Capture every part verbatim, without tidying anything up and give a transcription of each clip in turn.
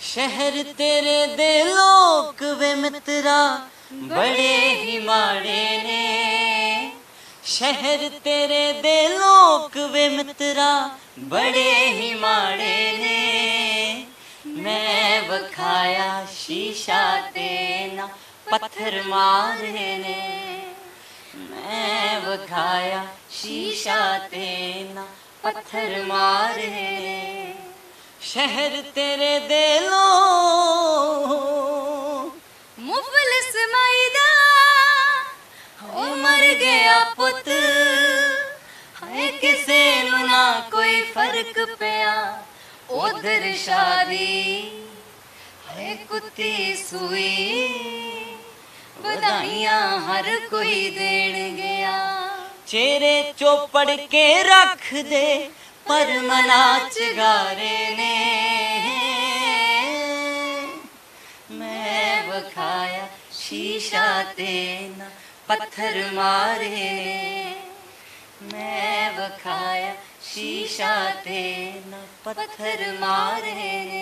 शहर तेरे दे लोक वे मित्रा बड़े ही माड़े ने। शहर तेरे दे लोक वे मित्रा बड़े ही माड़े ने। मैं वखाया शीशा ते ना पत्थर मारे ने। मैं वखाया शीशा ते ना पत्थर मारे ने। शहर तेरे दे लो मुफलिस माईदा ओ मर गया पुत। है किसे नू ना कोई फर्क पिया उधर शादी है कुत्ती सुई बधाइयां हर कोई देन गया। चेहरे चौपड़ के रख दे पर मना चगारे ने। मैं वखाया शीशा ते ना पत्थर मारे ने। मैं वखाया शीशा ते ना पत्थर मारे ने।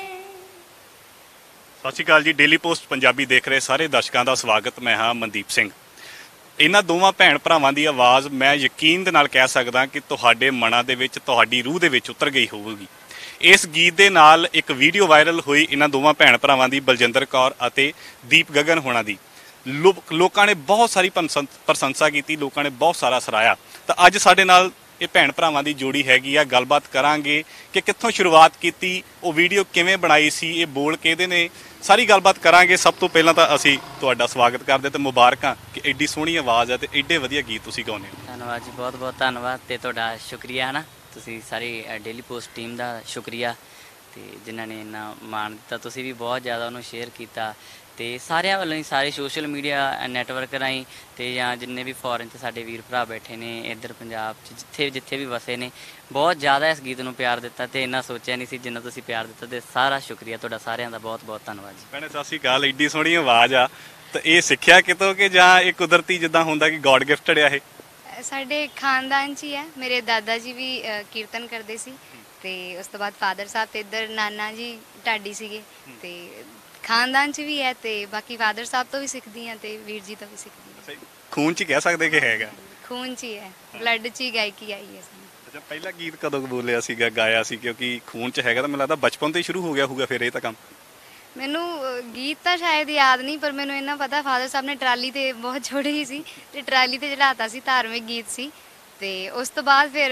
सत श्री अकाल जी। डेली पोस्ट पंजाबी देख रहे सारे दर्शकों का स्वागत। मैं हाँ मनदीप सिंह। इन्हां दोवां भैण भरावां दी आवाज़ मैं यकीन दे नाल कह सकदा कि तुहाडे मनां दे विच तुहाडी रूह दे विच उतर गई होवेगी। इस गीत दे नाल एक वीडियो वायरल हुई इन्हां दोवां भैण भरावां दी बलजिंदर कौर अते दीप गगन होना दी। लो लोकां ने बहुत सारी प्रशंसा की, लोकां ने बहुत सारा सराया। तो अज साडे नाल ये भैण भरावां दी जोड़ी हैगी आ। गलबात करांगे कि कित्थों शुरुआत कीती, वो वीडियो किवें बनाई सी, ये बोल किहदे ने, सारी गलबात करांगे। सब तो पहलां तां असीं तुहाडा स्वागत करदे ते मुबारकां कि एड्डी सोहणी आवाज़ है ते एड्डे वधिया गीत तुसीं गाउने हो। धन्नवाद जी, बहुत बहुत धन्नवाद ते तुहाडा शुक्रिया है ना। तुसीं सारी डेली पोस्ट टीम दा शुक्रिया ते जिन्हां ने इन्ना मान दित्ता। तुसीं भी बहुत ज़्यादा उहनूं शेयर कीता ते सारिਆਂ ਵੱਲੋਂ ही सारे सोशल मीडिया नैटवर्क राहीं ते जां जिन्ने भी फॉरन 'ਚ ਸਾਡੇ ਵੀਰ ਭਰਾ ਬੈਠੇ ਨੇ ਇੱਧਰ ਪੰਜਾਬ 'ਚ ਜਿੱਥੇ ਜਿੱਥੇ ਵੀ ਵਸੇ ਨੇ ਬਹੁਤ ਜ਼ਿਆਦਾ ਇਸ ਗੀਤ ਨੂੰ ਪਿਆਰ ਦਿੱਤਾ ਤੇ ਇੰਨਾ ਸੋਚਿਆ ਨਹੀਂ ਸੀ ਜਿੰਨਾ ਤੁਸੀਂ ਪਿਆਰ ਦਿੱਤਾ ਤੇ ਸਾਰਾ ਸ਼ੁਕਰੀਆ ਤੁਹਾਡਾ ਸਾਰਿਆਂ ਦਾ ਬਹੁਤ ਬਹੁਤ ਧੰਨਵਾਦ ਜੀ। ਭੈਣੇ ਸਤਿ ਸ਼੍ਰੀ ਅਕਾਲ। ਐਡੀ ਸੋਹਣੀ ਆਵਾਜ਼ ਆ ਤੇ ਇਹ ਸਿੱਖਿਆ ਕਿਤੋਂ ਕਿ ਜਾਂ ਇਹ ਕੁਦਰਤੀ ਜਿੱਦਾਂ ਹੁੰਦਾ ਕਿ ਗੋਡ ਗਿਫਟਡ ਆ? ਇਹ ਸਾਡੇ ਖਾਨਦਾਨ 'ਚ ਹੀ ਹੈ। ਮੇਰੇ ਦਾਦਾ ਜੀ ਵੀ ਕੀਰਤਨ ਕਰਦੇ ਸੀ ਤੇ ਉਸ ਤੋਂ ਬਾਅਦ ਫਾਦਰ ਸਾਹਿਬ ਤੇ ਇੱਧਰ ਨਾਨਾ ਜੀ ਢਾਡੀ ਸੀਗੇ ਤੇ ਖਾਨਦਾਨ 'ਚ ਵੀ ਹੈ ਤੇ ਬਾਕੀ ਫਾਦਰ ਸਾਹਿਬ ਤੋਂ ਵੀ ਸਿੱਖਦੀ ਹਾਂ ਤੇ ਵੀਰ ਜੀ ਤੋਂ ਵੀ ਸਿੱਖਦੀ ਹਾਂ। ਖੂਨ 'ਚ ਕਹਿ ਸਕਦੇ ਕਿ ਹੈਗਾ? ਖੂਨ 'ਚ ਹੀ ਹੈ, ਬਲੱਡ 'ਚ ਹੀ ਗਾਇਕੀ ਆਈ ਹੈ ਸਾਨੂੰ। ਅੱਛਾ, ਪਹਿਲਾ ਗੀਤ ਕਦੋਂ ਬੋਲਿਆ ਸੀਗਾ, ਗਾਇਆ ਸੀ? ਕਿਉਂਕਿ ਖੂਨ 'ਚ ਹੈਗਾ ਤਾਂ ਮੈਨੂੰ ਲੱਗਦਾ ਬਚਪਨ ਤੋਂ ਹੀ ਸ਼ੁਰੂ ਹੋ ਗਿਆ ਹੋਊਗਾ ਫਿਰ ਇਹ ਤਾਂ ਕੰਮ। ਮੈਨੂੰ ਗੀਤ ਤਾਂ ਸ਼ਾਇਦ ਯਾਦ ਨਹੀਂ, ਪਰ ਮੈਨੂੰ ਇੰਨਾ ਪਤਾ ਫਾਦਰ ਸਾਹਿਬ ਨੇ ਟਰਾਲੀ ਤੇ ਬਹੁਤ ਛੋਟੀ ਹੀ ਸੀ ਤੇ ਟਰਾਲੀ ਤੇ ਚੜਾਤਾ ਸੀ, ਧਾਰਮਿਕ ਗੀਤ ਸੀ। ਤੇ ਉਸ ਤੋਂ ਬਾਅਦ ਫਿਰ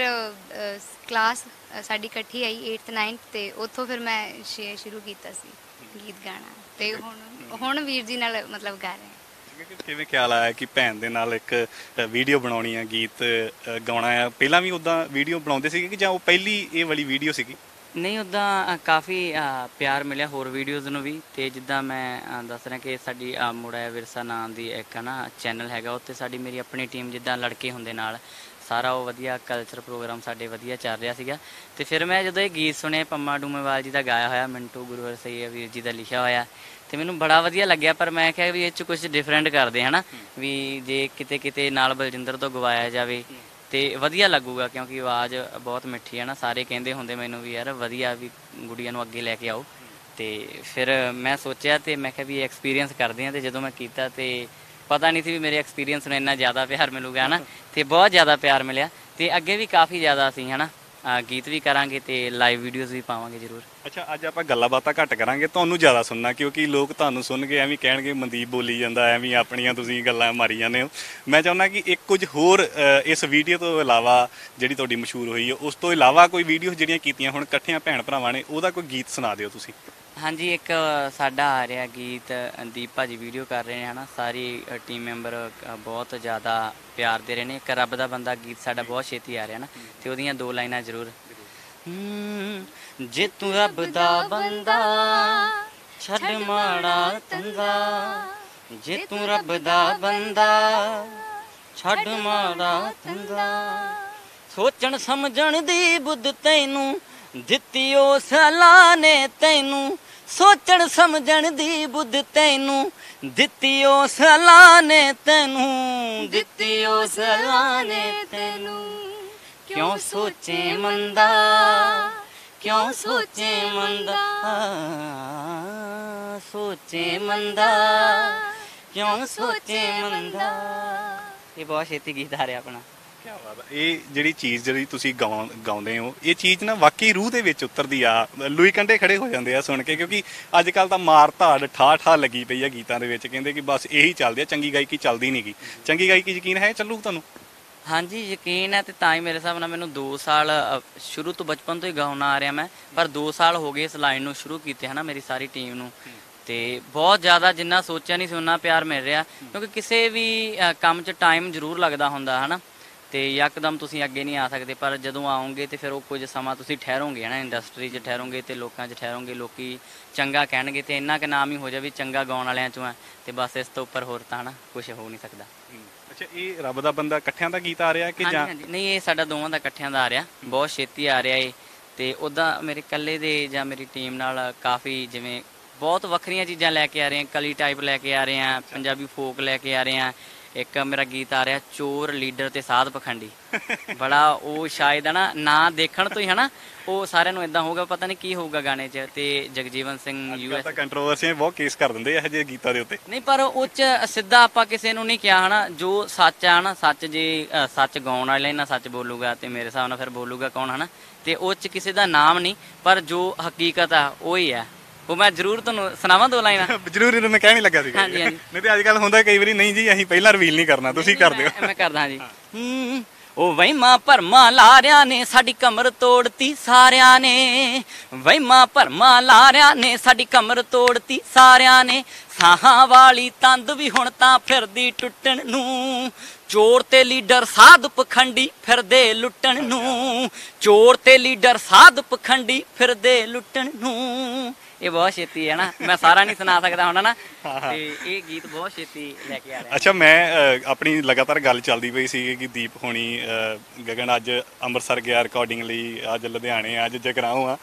ਕਲਾਸ ਸਾਡੀ ਇਕੱਠੀ ਆਈ ਅੱਠਵੀਂ ਨਾਈਨਥ ਤੇ ਉੱਥੋਂ ਫਿਰ ਮੈਂ ਸ਼ੁਰੂ ਕੀਤਾ ਸੀ ਗੀਤ ਗਾਣਾ ਤੇ ਹੁਣ ਹੁਣ ਵੀਰ ਜੀ ਨਾਲ ਮਤਲਬ ਗਾ ਰਹੇ ਹਾਂ। ਕਿਵੇਂ ਖਿਆਲ ਆਇਆ ਕਿ ਭੈਣ ਦੇ ਨਾਲ ਇੱਕ ਵੀਡੀਓ ਬਣਾਉਣੀ ਆ, ਗੀਤ ਗਾਉਣਾ ਆ? ਪਹਿਲਾਂ ਵੀ ਉੱਦਾਂ ਵੀਡੀਓ ਬਣਾਉਂਦੇ ਸੀਗੇ ਕਿ ਜਾਂ ਉਹ ਪਹਿਲੀ ਇਹ ਵਾਲੀ ਵੀਡੀਓ ਸੀਗੀ? ਨਹੀਂ, ਉੱਦਾਂ ਕਾਫੀ ਪਿਆਰ ਮਿਲਿਆ ਹੋਰ ਵੀਡੀਓਜ਼ ਨੂੰ ਵੀ। ਤੇ ਜਿੱਦਾਂ ਮੈਂ ਦੱਸ ਰਿਹਾ ਕਿ ਸਾਡੀ ਮੁੜਾ ਵਿਰਸਾ ਨਾਂ ਦੀ ਇੱਕ ਨਾ ਚੈਨਲ ਹੈਗਾ, ਉੱਥੇ ਸਾਡੀ ਮੇਰੀ ਆਪਣੀ ਟੀਮ ਜਿੱਦਾਂ ਲੜਕੇ ਹੁੰਦੇ ਨਾਲ ਸਾਰਾ ਉਹ ਵਧੀਆ ਕਲਚਰ ਪ੍ਰੋਗਰਾਮ ਸਾਡੇ ਵਧੀਆ ਚੱਲ ਰਿਹਾ ਸੀਗਾ। ਤੇ ਫਿਰ ਮੈਂ ਜਦੋਂ ਇਹ ਗੀਤ ਸੁਣੇ ਪੰਮਾ ਡੂਮੇਵਾਲ ਜੀ ਦਾ ਗਾਇਆ ਹੋਇਆ, ਮਿੰਟੂ ਗੁਰਵਰ ਸਈਆ ਵੀਰ ਜੀ ਦਾ ਲਿਖਿਆ ਹੋਇਆ, ਤੇ ਮੈਨੂੰ ਬੜਾ ਵਧੀਆ ਲੱਗਿਆ। ਪਰ ਮੈਂ ਕਿਹਾ ਵੀ ਇਹ 'ਚ ਕੁਛ ਡਿਫਰੈਂਟ ਕਰਦੇ ਹੈ ਨਾ, ਵੀ ਜੇ ਕਿਤੇ ਕਿਤੇ ਨਾਲ ਬਲਜਿੰਦਰ ਤੋਂ ਗਵਾਇਆ ਜਾਵੇ ਤੇ ਵਧੀਆ ਲੱਗੂਗਾ, ਕਿਉਂਕਿ ਆਵਾਜ਼ ਬਹੁਤ ਮਿੱਠੀ ਹੈ ਨਾ। ਸਾਰੇ ਕਹਿੰਦੇ ਹੁੰਦੇ ਮੈਨੂੰ ਵੀ ਯਾਰ ਵਧੀਆ ਵੀ ਗੁੜੀਆਂ ਨੂੰ ਅੱਗੇ ਲੈ ਕੇ ਆਓ। ਤੇ ਫਿਰ ਮੈਂ ਸੋਚਿਆ ਤੇ ਮੈਂ ਕਿਹਾ ਵੀ ਐਕਸਪੀਰੀਅੰਸ ਕਰਦੇ ਹਾਂ। ਤੇ ਜਦੋਂ ਮੈਂ ਕੀਤਾ ਤੇ ਪਤਾ ਨਹੀਂ ਸੀ ਵੀ ਮੇਰੇ ਐਕਸਪੀਰੀਅੰਸ ਨੂੰ ਇੰਨਾ ਜ਼ਿਆਦਾ ਪਿਆਰ ਮਿਲੂਗਾ ਹੈ ਨਾ, ਤੇ ਬਹੁਤ ਜ਼ਿਆਦਾ ਪਿਆਰ ਮਿਲਿਆ। ਤੇ ਅੱਗੇ ਵੀ ਕਾਫੀ ਜ਼ਿਆਦਾ ਅਸੀਂ ਹੈ ਨਾ ਗੀਤ ਵੀ ਕਰਾਂਗੇ ਤੇ ਲਾਈਵ ਵੀਡੀਓਜ਼ ਵੀ ਪਾਵਾਂਗੇ ਜ਼ਰੂਰ। ਅੱਛਾ, ਅੱਜ ਆਪਾਂ ਗੱਲਾਂ ਬਾਤਾਂ ਘੱਟ ਕਰਾਂਗੇ, ਤੁਹਾਨੂੰ ਜ਼ਿਆਦਾ ਸੁਣਨਾ, ਕਿਉਂਕਿ ਲੋਕ ਤੁਹਾਨੂੰ ਸੁਣ ਕੇ ਐਵੇਂ ਕਹਿਣਗੇ ਮਨਦੀਪ ਬੋਲੀ ਜਾਂਦਾ, ਐਵੇਂ ਆਪਣੀਆਂ ਤੁਸੀਂ ਗੱਲਾਂ ਮਾਰੀ ਜਾਂਦੇ ਹੋ। ਮੈਂ ਚਾਹੁੰਦਾ ਕਿ ਇੱਕ ਕੁਝ ਹੋਰ ਇਸ ਵੀਡੀਓ ਤੋਂ ਇਲਾਵਾ ਜਿਹੜੀ ਤੁਹਾਡੀ ਮਸ਼ਹੂਰ ਹੋਈ ਹੈ, ਉਸ ਤੋਂ ਇਲਾਵਾ ਕੋਈ ਵੀਡੀਓ ਜਿਹੜੀਆਂ ਕੀਤੀਆਂ ਹੁਣ ਇਕੱਠੀਆਂ ਭੈਣ ਭਰਾਵਾਂ ਨੇ, ਉਹਦਾ ਕੋਈ ਗੀਤ ਸੁਣਾ ਦਿਓ ਤੁਸੀਂ। ਹਾਂਜੀ, ਇੱਕ ਸਾਡਾ ਆ ਰਿਹਾ ਗੀਤ ਦੀਪ ਭਾਜੀ ਵੀਡੀਓ ਕਰ ਰਹੇ ਨੇ ਹੈ ਨਾ, ਸਾਰੀ ਟੀਮ ਮੈਂਬਰ ਬਹੁਤ ਜ਼ਿਆਦਾ ਪਿਆਰ ਦੇ ਰਹੇ ਨੇ। ਇੱਕ ਰੱਬ ਦਾ ਬੰਦਾ ਗੀਤ ਸਾਡਾ ਬਹੁਤ ਛੇਤੀ ਆ ਰਿਹਾ ਨਾ, ਤੇ ਉਹਦੀਆਂ ਦੋ ਲਾਈਨਾਂ ਜ਼ਰੂਰ। ਜੇ ਤੂੰ ਰੱਬ ਦਾ ਬੰਦਾ ਛੱਡ ਮਾੜਾ ਤੰਗਾ, ਜੇ ਤੂੰ ਰੱਬ ਦਾ ਬੰਦਾ ਛੱਡ ਮਾੜਾ ਤੰਗਾ, ਸੋਚਣ ਸਮਝਣ ਦੀ ਬੁੱਧ ਤੈਨੂੰ ਦਿੱਤੀ ਉਸ ਅੱਲਾ ਨੇ, ਤੈਨੂੰ ਸੋਚਣ ਸਮਝਣ ਦੀ ਬੁੱਧ ਤੈਨੂੰ ਦਿੱਤੀ ਉਸ ਅੱਲਾ ਨੇ, ਤੈਨੂੰ ਦਿੱਤੀ ਉਸ ਅੱਲਾ ਨੇ ਤੈਨੂੰ। ਕਿਉਂ ਸੋਚੇ ਮੰਦਾ ਕਿਉਂ ਸੋਚੇ ਮੰਦਾ ਸੋਚੇ ਮੰਦਾ ਕਿਉਂ ਸੋਚੇ ਮੰਦਾ। ਇਹ ਬਹੁਤ ਛੇਤੀ ਗੀਤ ਆ ਰਿਹਾ ਆਪਣਾ। ਕੀ ਬਾਤ ਹੈ। ਇਹ ਜਿਹੜੀ ਚੀਜ਼ ਜਿਹੜੀ ਤੁਸੀਂ ਗਾਉਂ ਗਾਉਂਦੇ ਹੋ ਇਹ ਚੀਜ਼ ਨਾ ਵਾਕਈ ਰੂਹ ਦੇ ਵਿੱਚ ਉਤਰਦੀ ਆ। ਲੂਈ ਕੰਢੇ ਖੜੇ ਹੋ ਜਾਂਦੇ ਆ ਸੁਣ ਕੇ, ਕਿਉਂਕਿ ਅੱਜ ਕੱਲ ਤਾਂ ਮਾਰ ਧਾੜ ਠਾ ਠਾ ਲੱਗੀ ਪਈ ਆ ਗੀਤਾਂ ਦੇ ਵਿੱਚ। ਕਹਿੰਦੇ ਕਿ ਬਸ ਇਹੀ ਚੱਲਦੇ ਆ, ਚੰਗੀ ਗਾਇਕੀ ਚੱਲਦੀ ਨਹੀਂ ਗੀ। ਚੰਗੀ ਗਾਇਕੀ ਯਕੀਨ ਹੈ ਚੱਲੂ ਤੁਹਾਨੂੰ? ਹਾਂਜੀ ਯਕੀਨ ਹੈ, ਤੇ ਤਾਂ ਹੀ ਮੇਰੇ ਹਿਸਾਬ ਨਾਲ ਮੈਨੂੰ ਦੋ ਸਾਲ ਅ, ਸ਼ੁਰੂ ਤੋਂ ਬਚਪਨ ਤੋਂ ਹੀ ਗਾਉਣਾ ਆ ਰਿਹਾ ਮੈਂ, ਪਰ ਦੋ ਸਾਲ ਹੋ ਗਏ ਇਸ ਲਾਈਨ ਨੂੰ ਸ਼ੁਰੂ ਕੀਤੇ ਹਨਾ ਮੇਰੀ ਸਾਰੀ ਟੀਮ ਨੂੰ। ਤੇ ਬਹੁਤ ਜ਼ਿਆਦਾ ਜਿੰਨਾ ਸੋਚਿਆ ਨਹੀਂ ਸੀ ਉਨਾ ਪਿਆਰ ਮਿਲ ਰਿਹਾ, ਕਿਉਂਕਿ ਕਿਸੇ ਵੀ ਅ, ਕੰਮ 'ਚ ਟਾਈਮ ਜ਼ਰੂਰ ਲੱਗਦਾ ਹੁੰਦਾ ਹਨਾ, ਤੇ ਯਕਦਮ ਤੁਸੀਂ ਅੱਗੇ ਨਹੀਂ ਆ ਸਕਦੇ, ਪਰ ਜਦੋਂ ਆਓਗੇ ਤੇ ਫਿਰ ਉਹ ਕੁਝ ਸਮਾਂ ਤੁਸੀਂ ਠਹਿਰੋਗੇ ਹੈ ਨਾ, ਇੰਡਸਟਰੀ 'ਚ ਠਹਿਰੋਗੇ ਤੇ ਲੋਕਾਂ 'ਚ ਠਹਿਰੋਗੇ, ਲੋਕੀ ਚੰਗਾ ਕਹਿਣਗੇ ਤੇ ਇੰਨਾ ਕੁ ਨਾਮ ਹੀ ਹੋ ਜਾਵੇ ਚੰਗਾ ਗਾਉਣ ਵਾਲਿਆਂ 'ਚੋਂ ਹੈ, ਤੇ ਬਸ ਇਸ ਤੋਂ ਉੱਪਰ ਹੋਰ ਤਾਂ ਹਨਾ ਕੁਝ ਹੋ ਨਹੀਂ ਸਕਦਾ। ਅੱਛਾ, ਇਹ ਰੱਬ ਦਾ ਬੰਦਾ ਇਕੱਠਿਆਂ ਦਾ ਗੀਤ ਆ ਰਿਹਾ ਕਿ ਜਾਂ? ਹਾਂਜੀ ਨਹੀਂ, ਇਹ ਸਾਡਾ ਦੋਵਾਂ ਦਾ ਇਕੱਠਿਆਂ ਦਾ ਆ ਰਿਹਾ, ਬਹੁਤ ਛੇਤੀ ਆ ਰਿਹਾ ਇਹ। ਤੇ ਉੱਦਾਂ ਮੇਰੇ ਇਕੱਲੇ ਦੇ ਜਾਂ ਮੇਰੀ ਟੀਮ ਨਾਲ ਕਾਫੀ ਜਿਵੇਂ ਬਹੁਤ ਵੱਖਰੀਆਂ ਚੀਜ਼ਾਂ ਲੈ ਕੇ ਆ ਰਹੇ ਹਾਂ, ਕਲੀ ਟਾਈਪ ਲੈ ਕੇ ਆ ਰਹੇ ਹਾਂ, ਪੰਜਾਬੀ ਫੋਕ ਲੈ ਕੇ ਆ ਰਹੇ ਹਾਂ। ਇੱਕ ਮੇਰਾ ਗੀਤ ਆ ਰਿਹਾ ਚੋਰ ਲੀਡਰ ਤੇ ਸਾਧ ਪਖੰਡੀ, ਬੜਾ ਉਹ ਸ਼ਾਇਦ ਹੈ ਨਾ ਨਾ ਦੇਖਣ ਤੋਂ ਹੀ ਹੈ ਨਾ ਉਹ ਸਾਰਿਆਂ ਨੂੰ ਇਦਾਂ ਹੋਊਗਾ ਪਤਾ ਨਹੀਂ ਕੀ ਹੋਊਗਾ ਗਾਣੇ 'ਚ। ਤੇ ਜਗਜੀਵਨ ਸਿੰਘ ਯੂ ਐਸ ਤਾਂ ਕੰਟਰੋਵਰਸੀਆਂ ਬਹੁਤ ਕੇਸ ਕਰ ਦਿੰਦੇ ਇਹੋ ਜਿਹੇ ਗੀਤਾਂ ਦੇ ਉੱਤੇ। ਨਹੀਂ, ਪਰ ਉਹ 'ਚ ਸਿੱਧਾ ਆਪਾਂ ਕਿਸੇ ਨੂੰ ਨਹੀਂ ਕਿਹਾ ਹਨਾ, ਜੋ ਸੱਚ ਆ ਹਨਾ, ਸੱਚ ਜੇ ਅ, ਸੱਚ ਗਾਉਣ ਵਾਲੇ ਨਾ ਸੱਚ ਬੋਲੂਗਾ ਤੇ ਮੇਰੇ ਹਿਸਾਬ ਨਾਲ ਫਿਰ ਬੋਲੂਗਾ ਕੌਣ ਹਨਾ। ਤੇ ਉਹ 'ਚ ਕਿਸੇ ਦਾ ਨਾਮ ਨਹੀਂ, ਪਰ ਜੋ ਹਕੀਕਤ ਆ ਉਹ ਹੀ ਆ। ਉਹ ਮੈਂ ਜ਼ਰੂਰ ਤੁਹਾਨੂੰ ਸੁਣਾਵਾਂ ਦੋ ਲਾਈਨਾਂ। ਜ਼ਰੂਰ, ਇਹਨੂੰ ਮੈਂ ਕਹਿ ਨਹੀਂ ਲੱਗਾ ਸੀਗਾ। ਹਾਂਜੀ, ਹਾਂਜੀ। ਨਹੀਂ ਤੇ ਅੱਜ ਕੱਲ ਹੁੰਦਾ ਕਈ ਵਾਰੀ ਨਹੀਂ ਜੀ ਅਸੀਂ ਪਹਿਲਾਂ ਰਿਵੀਲ ਨਹੀਂ ਕਰਨਾ, ਤੁਸੀਂ ਕਰ ਦਿਓ। ਮੈਂ ਕਰਦਾ ਜੀ। ਹੂੰ ਉਹ ਵਹਿਮਾਂ ਭਰਮਾਂ ਲਾਰਿਆਂ ਨੇ ਸਾਡੀ ਕਮਰ ਤੋੜਤੀ ਸਾਰਿਆਂ ਨੇ, ਵਹਿਮਾਂ ਭਰਮਾਂ ਲਾਰਿਆਂ ਨੇ ਸਾਡੀ ਕਮਰ ਤੋੜਤੀ ਸਾਰਿਆਂ ਨੇ, ਸਾਹਾਂ ਵਾਲੀ ਤੰਦ ਵੀ ਹੁਣ ਤਾਂ ਫਿਰਦੀ ਟੁੱਟਣ ਨੂੰ, ਚੋਰ ਤੇ ਲੀਡਰ ਸਾਧ ਪਖੰਡੀ ਫਿਰਦੇ ਲੁੱਟਣ ਨੂੰ, ਚੋਰ ਤੇ ਲੀਡਰ ਸਾਧ ਪਖੰਡੀ ਫਿਰਦੇ ਲੁੱਟਣ ਨੂੰ। ਇਹ ਬਹੁਤ ਛੇਤੀ ਹੈ ਨਾ, ਮੈਂ ਸਾਰਾ ਨਹੀਂ ਸੁਣਾ ਸਕਦਾ ਹੁਣ ਨਾ, ਤੇ ਇਹ ਗੀਤ ਬਹੁਤ ਛੇਤੀ ਲੈ ਕੇ ਆ ਰਿਹਾ। ਅੱਛਾ, ਮੈਂ ਆਪਣੀ ਲਗਾਤਾਰ ਗੱਲ ਚੱਲਦੀ ਪਈ ਸੀ ਕਿ ਦੀਪ ਹੋਣੀ ਗਗਨ ਅੱਜ ਅੰਮ੍ਰਿਤਸਰ ਗਿਆ ਰਿਕਾਰਡਿੰਗ ਲਈ, ਅੱਜ ਲੁਧਿਆਣੇ, ਅੱਜ ਜਗਰਾਉਂ ਆ,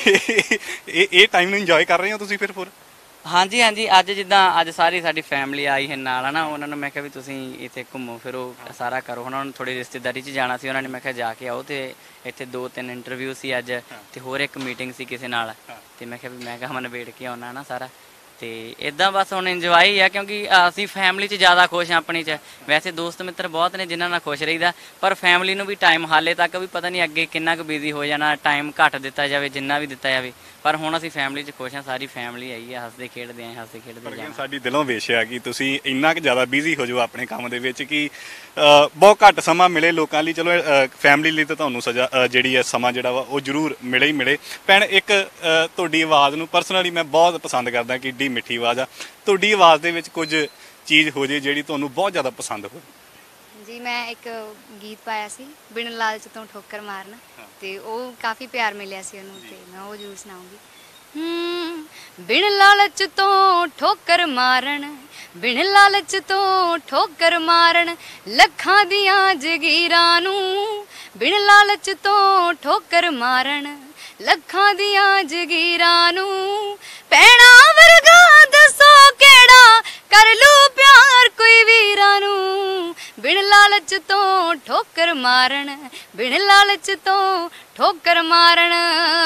ਇਹ ਇਹ ਟਾਈਮ ਨੂੰ ਇੰਜੋਏ ਕਰ ਰਹੇ ਹੋ ਤੁਸੀਂ ਫਿਰ ਫਿਰ? ਹਾਂਜੀ ਹਾਂਜੀ, ਅੱਜ ਜਿੱਦਾਂ ਅੱਜ ਸਾਰੀ ਸਾਡੀ ਫੈਮਿਲੀ ਆਈ ਹੈ ਨਾਲ ਹੈ ਨਾ, ਉਹਨਾਂ ਨੂੰ ਮੈਂ ਕਿਹਾ ਵੀ ਤੁਸੀਂ ਇੱਥੇ ਘੁੰਮੋ ਫਿਰੋ ਸਾਰਾ ਕਰੋ, ਉਹਨਾਂ ਨੂੰ ਥੋੜੀ ਰਿਸ਼ਤੇਦਾਰੀ 'ਚ ਜਾਣਾ ਸੀ, ਉਹਨਾਂ ਨੇ ਮੈਂ ਕਿਹਾ ਜਾ ਕੇ ਆਓ। ਤੇ ਇੱਥੇ ਦੋ ਤਿੰਨ ਇੰਟਰਵਿਊ ਸੀ ਅੱਜ, ਤੇ ਹੋਰ ਇੱਕ ਮੀਟਿੰਗ ਸੀ ਕਿਸੇ ਨਾਲ, ਤੇ ਮੈਂ ਕਿਹਾ ਵੀ ਮੈਂ ਕਿਹਾ ਮੈਂ ਨਿਬੇੜ ਕੇ ਆਉਣਾ ਨਾ ਸਾਰਾ। ਤੇ ਇਦਾਂ ਬਸ ਹੁਣ ਇੰਜੋਏ ਹੀ ਆ, ਕਿਉਂਕਿ ਅਸੀਂ ਫੈਮਿਲੀ 'ਚ ਜ਼ਿਆਦਾ ਖੁਸ਼ ਹਾਂ ਆਪਣੀ 'ਚ। ਵੈਸੇ ਦੋਸਤ ਮਿੱਤਰ ਬਹੁਤ ਨੇ ਜਿਨ੍ਹਾਂ ਨਾਲ ਖੁਸ਼ ਰਹੀਦਾ, ਪਰ ਫੈਮਿਲੀ ਨੂੰ ਵੀ ਟਾਈਮ ਹਾਲੇ ਤੱਕ ਵੀ ਪਤਾ ਨਹੀਂ ਅੱਗੇ ਕਿੰਨਾ ਕੁ ਬਿਜ਼ੀ ਹੋ ਜਾਣਾ, ਟਾਈਮ ਘੱਟ ਦਿੱਤਾ ਜਾਵੇ ਜਿੰਨਾ ਵੀ ਦਿੱਤਾ ਜਾਵੇ, ਪਰ ਹੁਣ ਅਸੀਂ ਫੈਮਿਲੀ 'ਚ ਖੁਸ਼ ਹਾਂ, ਸਾਰੀ ਫੈਮਿਲੀ ਆਈ ਆ, ਹੱਸਦੇ ਖੇਡਦੇ ਆਂ ਹੱਸਦੇ ਖੇਡਦੇ ਜਾਣਾ। ਸਾਡੀ ਦਿਲੋਂ ਵਿਸ਼ ਆ ਕਿ ਤੁਸੀਂ ਇੰਨਾ ਕੁ ਜ਼ਿਆਦਾ ਬਿਜ਼ੀ ਹੋ ਜਾਓ ਆਪਣੇ ਕੰਮ ਦੇ ਵਿੱਚ ਕਿ ਬਹੁਤ ਘੱਟ ਸਮਾਂ ਮਿਲੇ ਲੋਕਾਂ ਲਈ। ਚਲੋ ਫੈਮਿਲੀ ਲਈ ਤਾਂ ਤੁਹਾਨੂੰ ਸਜ਼ਾ ਜਿਹੜੀ ਹੈ ਸਮਾਂ ਜਿਹੜਾ ਵਾ ਉਹ ਜ਼ਰੂਰ ਮਿਲੇ ਹੀ ਮਿਲੇ। ਭੈਣ, ਇੱਕ ਤੁਹਾਡੀ ਆਵਾਜ਼ ਨੂੰ ਪਰਸਨਲੀ ਮੈਂ ਬਹੁਤ ਪਸੰਦ ਕਰਦਾ ਕਿ ਏਡੀ ਮਿੱਠੀ ਆਵਾਜ਼ ਆ, ਤੁਹਾਡੀ ਆਵਾਜ਼ ਦੇ ਵਿੱਚ ਕੁਝ ਚੀਜ਼ ਹੋ ਜੇ ਜਿਹੜੀ ਤੁਹਾਨੂੰ ਬਹੁਤ ਜ਼ਿਆਦਾ ਪਸੰਦ ਹੋਵੇ। ਜੀ ਮੈਂ ਇੱਕ ਗੀਤ ਪਾਇਆ ਸੀ ਬਿਨ ਲਾਲਚ ਤੋਂ ਠੋਕਰ ਮਾਰਨ, ਤੇ ਉਹ ਕਾਫੀ ਪਿਆਰ ਮਿਲਿਆ ਸੀ ਉਹਨੂੰ, ਤੇ ਮੈਂ ਉਹ ਜ਼ਰੂਰ ਸੁਣਾਉਂਗੀ। ਹੂੰ ਬਿਨ ਲਾਲਚ ਤੋਂ ਠੋਕਰ ਮਾਰਨ, ਬਿਨ ਲਾਲਚ ਤੋਂ ਠੋਕਰ ਮਾਰਨ, ਲੱਖਾਂ ਦੀਆਂ ਜਗੀਰਾਂ ਨੂੰ, ਬਿਨ ਲਾਲਚ ਤੋਂ ਠੋਕਰ ਮਾਰਨ, ਲੱਖਾਂ ਦੀਆਂ ਜਗੀਰਾਂ ਨੂੰ, ਪੈਣਾ ਵਰਗਾ ਦੱਸੋ ਕਿਹੜਾ ਕਰ ਲੂ ਪਿਆਰ ਕੋਈ ਵੀਰਾਂ ਨੂੰ, ਬਿਨ ਲਾਲਚ ਤੋਂ ਠੋਕਰ ਮਾਰਨ, ਬਿਨ ਲਾਲਚ ਤੋਂ ਠੋਕਰ ਮਾਰਨ।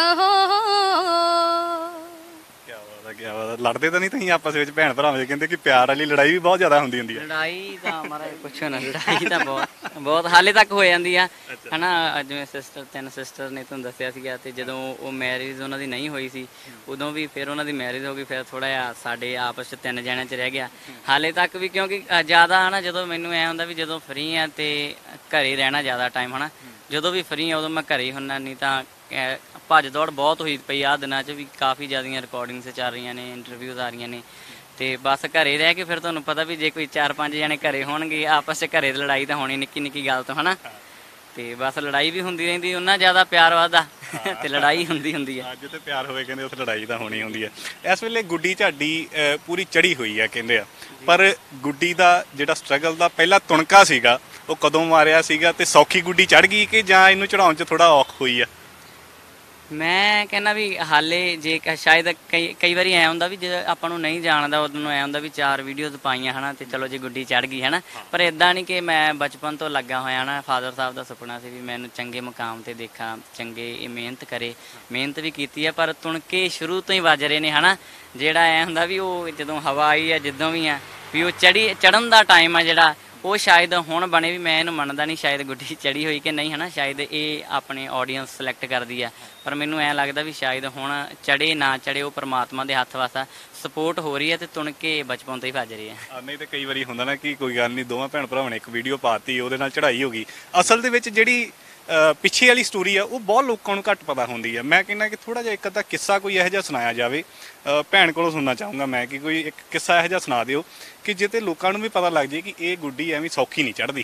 ਕਿਆ ਬਾਤ, ਲੜਦੇ ਤਾਂ ਨਹੀਂ ਤੁਸੀਂ ਆਪਸ ਵਿੱਚ ਭੈਣ ਭਰਾਵਾਂ? ਕਹਿੰਦੇ ਕਿ ਪਿਆਰ ਵਾਲੀ ਲੜਾਈ ਵੀ ਬਹੁਤ ਜ਼ਿਆਦਾ ਹੁੰਦੀ ਹੁੰਦੀ ਹੈ। ਲੜਾਈ ਤਾਂ ਮਹਾਰਾਜ ਪੁੱਛੋ ਨਾ, ਲੜਾਈ ਤਾਂ ਬਹੁਤ ਬਹੁਤ ਹਾਲੇ ਤੱਕ ਹੋ ਜਾਂਦੀ ਆ ਹਨਾ। ਜਿਵੇਂ ਸਿਸਟਰ ਤਿੰਨ ਸਿਸਟਰ ਨੇ ਤੁਹਾਨੂੰ ਦੱਸਿਆ ਸੀਗਾ, ਤੇ ਜਦੋਂ ਉਹ ਮੈਰਿਜ ਉਹਨਾਂ ਦੀ ਨਹੀਂ ਹੋਈ ਸੀ ਉਦੋਂ ਵੀ ਫਿਰ ਉਹਨਾਂ ਦੀ ਮੈਰਿਜ ਹੋ ਗਈ, ਫਿਰ ਥੋੜਾ ਜਿਹਾ ਸਾਡੇ ਆਪਸ 'ਚ ਤਿੰਨ ਜਣਿਆਂ 'ਚ ਰਹਿ ਗਿਆ ਹਾਲੇ ਤੱਕ ਵੀ, ਕਿਉਂਕਿ ਜ਼ਿਆਦਾ ਹਨਾ ਜਦੋਂ ਮੈਨੂੰ ਐ ਹੁੰਦਾ ਵੀ ਜਦੋਂ ਫਰੀ ਆ ਤੇ ਘਰੇ ਰਹਿਣਾ ਜ਼ਿਆਦਾ ਟਾਈਮ ਹਨਾ, ਜਦੋਂ ਵੀ ਫਰੀ ਆ ਉਦੋਂ ਮੈਂ ਘਰੇ ਹੀ ਹੁੰਦਾ, ਨਹੀਂ ਤਾਂ ਭੱਜ ਦੌੜ ਬਹੁਤ ਹੋਈ ਪਈ ਆਹ ਦਿਨਾਂ 'ਚ ਵੀ, ਕਾਫੀ ਜ਼ਿਆਦੀਆਂ ਰਿਕਾਰਡਿੰਗਸ ਚੱਲ ਰਹੀਆਂ ਨੇ, ਇੰਟਰਵਿਊਜ਼ ਆ ਰਹੀਆਂ ਨੇ, ਤੇ ਬਸ ਘਰੇ ਰਹਿ ਕੇ ਫਿਰ ਤੁਹਾਨੂੰ ਪਤਾ ਵੀ ਜੇ ਕੋਈ ਚਾਰ ਪੰਜ ਜਣੇ ਘਰੇ ਹੋਣਗੇ ਆਪਸ 'ਚ ਘਰੇ ਲੜਾਈ ਤਾਂ ਹੋਣੀ ਨਿੱਕੀ ਨਿੱਕੀ ਗੱਲ ਤੋਂ ਹਨਾ, ਤੇ ਬਸ ਲੜਾਈ ਵੀ ਹੁੰਦੀ ਰਹਿੰਦੀ, ਉਹਨਾਂ ਜ਼ਿਆਦਾ ਪਿਆਰ ਵੱਧਦਾ ਤੇ ਲੜਾਈ ਹੁੰਦੀ ਹੁੰਦੀ ਹੈ। ਅੱਜ ਤੇ ਪਿਆਰ ਹੋਵੇ ਕਹਿੰਦੇ ਉੱਥੇ ਲੜਾਈ ਤਾਂ ਹੋਣੀ ਹੁੰਦੀ ਹੈ। ਇਸ ਵੇਲੇ ਗੁੱਡੀ ਝਾਡੀ ਪੂਰੀ ਚੜੀ ਹੋਈ ਹੈ ਕਹਿੰਦੇ ਆ, ਪਰ ਗੁੱਡੀ ਦਾ ਜਿਹੜਾ ਸਟਰਗਲ ਦਾ ਪਹਿਲਾ ਤੁਣਕਾ ਸੀਗਾ ਉਹ ਕਦੋਂ ਮਾਰਿਆ ਸੀਗਾ, ਤੇ ਸੌਖੀ ਗੁੱਡੀ ਚੜ ਗਈ ਕਿ ਜਾਂ ਇਹਨੂੰ ਚੜਾਉਣ 'ਚ ਥੋੜਾ ਔਖ ਹੋਈ ਆ? ਮੈਂ ਕਹਿੰਦਾ ਵੀ ਹਾਲੇ ਜੇ ਕ- ਸ਼ਾਇਦ ਕਈ ਕਈ ਵਾਰੀ ਐ ਹੁੰਦਾ ਵੀ ਜੇ ਆਪਾਂ ਨੂੰ ਨਹੀਂ ਜਾਣਦਾ ਉਦੋਂ ਨੂੰ ਐ ਹੁੰਦਾ ਵੀ ਚਾਰ ਵੀਡੀਓਜ਼ ਪਾਈਆਂ ਹਨਾ ਤੇ ਚਲੋ ਜੀ ਗੁੱਡੀ ਚੜ ਗਈ ਹਨਾ। ਪਰ ਇਦਾਂ ਨਹੀਂ ਕਿ ਮੈਂ ਬਚਪਨ ਤੋਂ ਲੱਗਾ ਹੋਇਆ ਨਾ। ਫਾਦਰ ਸਾਹਿਬ ਦਾ ਸੁਪਨਾ ਸੀ ਵੀ ਮੈਨੂੰ ਚੰਗੇ ਮੁਕਾਮ ਤੇ ਦੇਖਾਂ, ਚੰਗੇ ਇਹ ਮਿਹਨਤ ਕਰੇ। ਮਿਹਨਤ ਵੀ ਕੀਤੀ ਹੈ ਪਰ ਤੁਣਕੇ ਸ਼ੁਰੂ ਤੋਂ ਹੀ ਵੱਜ ਰਹੇ ਨੇ ਹਨਾ। ਜਿਹੜਾ ਐ ਹੁੰਦਾ ਵੀ ਉਹ ਜਦੋਂ ਹਵਾ ਆਈ ਆ ਜਿੱਦੋਂ ਵੀ ਆ ਵੀ ਉਹ ਚੜੀ ਚੜਨ ਦਾ ਟਾਈਮ ਆ ਜਿਹੜਾ ਉਹ ਸ਼ਾਇਦ ਹੁਣ ਬਣੇ ਵੀ। ਮੈਂ ਇਹਨੂੰ ਮੰਨਦਾ ਨਹੀਂ ਸ਼ਾਇਦ ਗੁੱਡੀ ਚੜੀ ਹੋਈ ਕਿ ਨਹੀਂ ਹਨਾ। ਸ਼ਾਇਦ ਇਹ ਆਪਣੇ ਆਡੀਅנס ਸਿਲੈਕਟ ਕਰਦੀ ਆ ਪਰ ਮੈਨੂੰ ਐਂ ਲੱਗਦਾ ਵੀ ਸ਼ਾਇਦ ਹੁਣ ਚੜੇ ਨਾ ਚੜੇ ਉਹ ਪਰਮਾਤਮਾ ਦੇ ਹੱਥ ਵਾਸਾ ਸਪੋਰਟ ਹੋ ਰਹੀ ਹੈ ਤੇ ਤੁਣ ਕੇ ਬਚਪਨ ਤੋਂ ਹੀ ਭੱਜ ਰਹੀ ਹੈ। ਆ ਨਹੀਂ ਤੇ ਕਈ ਵਾਰੀ ਹੁੰਦਾ ਨਾ ਕਿ ਕੋਈ ਗੱਲ ਨਹੀਂ ਦੋਵਾਂ ਭੈਣ ਭਰਾਵਾਂ ਨੇ ਇੱਕ ਵੀਡੀਓ ਪਾਤੀ ਉਹਦੇ ਨਾਲ ਚੜ੍ਹਾਈ ਹੋ ਗਈ। ਅਸਲ ਦੇ ਵਿੱਚ ਜਿਹੜੀ ਅ, ਪਿੱਛੇ ਵਾਲੀ ਸਟੋਰੀ ਆ ਉਹ ਬਹੁਤ ਲੋਕਾਂ ਨੂੰ ਘੱਟ ਪਤਾ ਹੁੰਦੀ ਆ। ਮੈਂ ਕਹਿੰਦਾ ਕਿ ਥੋੜਾ ਜਿਹਾ ਇੱਕ ਅੱਧਾ ਕਿੱਸਾ ਕੋਈ ਇਹੋ ਜਿਹਾ ਸੁਣਾਇਆ ਜਾਵੇ। ਅ, ਭੈਣ ਕੋਲੋਂ ਸੁਣਨਾ ਚਾਹੂੰਗਾ ਮੈਂ ਕਿ ਕੋਈ ਇੱਕ ਕਿੱਸਾ ਇਹੋ ਜਿਹਾ ਸੁਣਾ ਦਿਓ ਕਿ ਜਿੱਤੇ ਲੋਕਾਂ ਨੂੰ ਵੀ ਪਤਾ ਲੱਗ ਜੇ ਕਿ ਇਹ ਗੁੱਡੀ ਐਵੇਂ ਸੌਖੀ ਨਹੀਂ ਚੜ੍ਹਦੀ।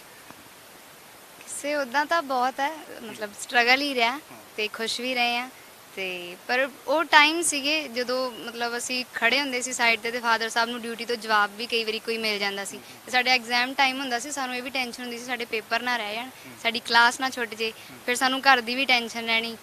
ਕਿਸੇ ਉੱਦਾਂ ਤਾਂ ਬਹੁਤ ਹੈ, ਮਤਲਬ ਸਟਰਗਲ ਹੀ ਰਿਹਾ ਤੇ ਖੁਸ਼ ਵੀ ਰਹੇ ਆ ਤੇ ਪਰ ਉਹ ਟਾਈਮ ਸੀਗੇ ਜਦੋਂ ਮਤਲਬ ਅਸੀਂ ਖੜੇ ਹੁੰਦੇ ਸੀ ਸਾਈਡ ਤੇ ਤੇ ਫਾਦਰ ਸਾਹਿਬ ਨੂੰ ਡਿਊਟੀ ਤੋਂ ਜਵਾਬ ਵੀ ਕਈ ਵਾਰੀ ਕੋਈ ਮਿਲ ਜਾਂਦਾ ਸੀ ਤੇ ਸਾਡੇ ਐਗਜ਼ਾਮ ਟਾਈਮ ਹੁੰਦਾ ਸੀ। ਸਾਨੂੰ ਇਹ ਵੀ ਟੈਨਸ਼ਨ ਹੁੰਦੀ ਸੀ ਸਾਡੇ ਪੇਪਰ ਨਾ ਰਹਿ ਜਾਣ, ਸਾਡੀ ਕਲਾਸ ਨਾ ਛੁੱਟ ਜੇ। ਫਿਰ ਸਾਨੂੰ ਘਰ ਦੀ ਵੀ ਟੈਨਸ਼ਨ ਰਹਿਣੀ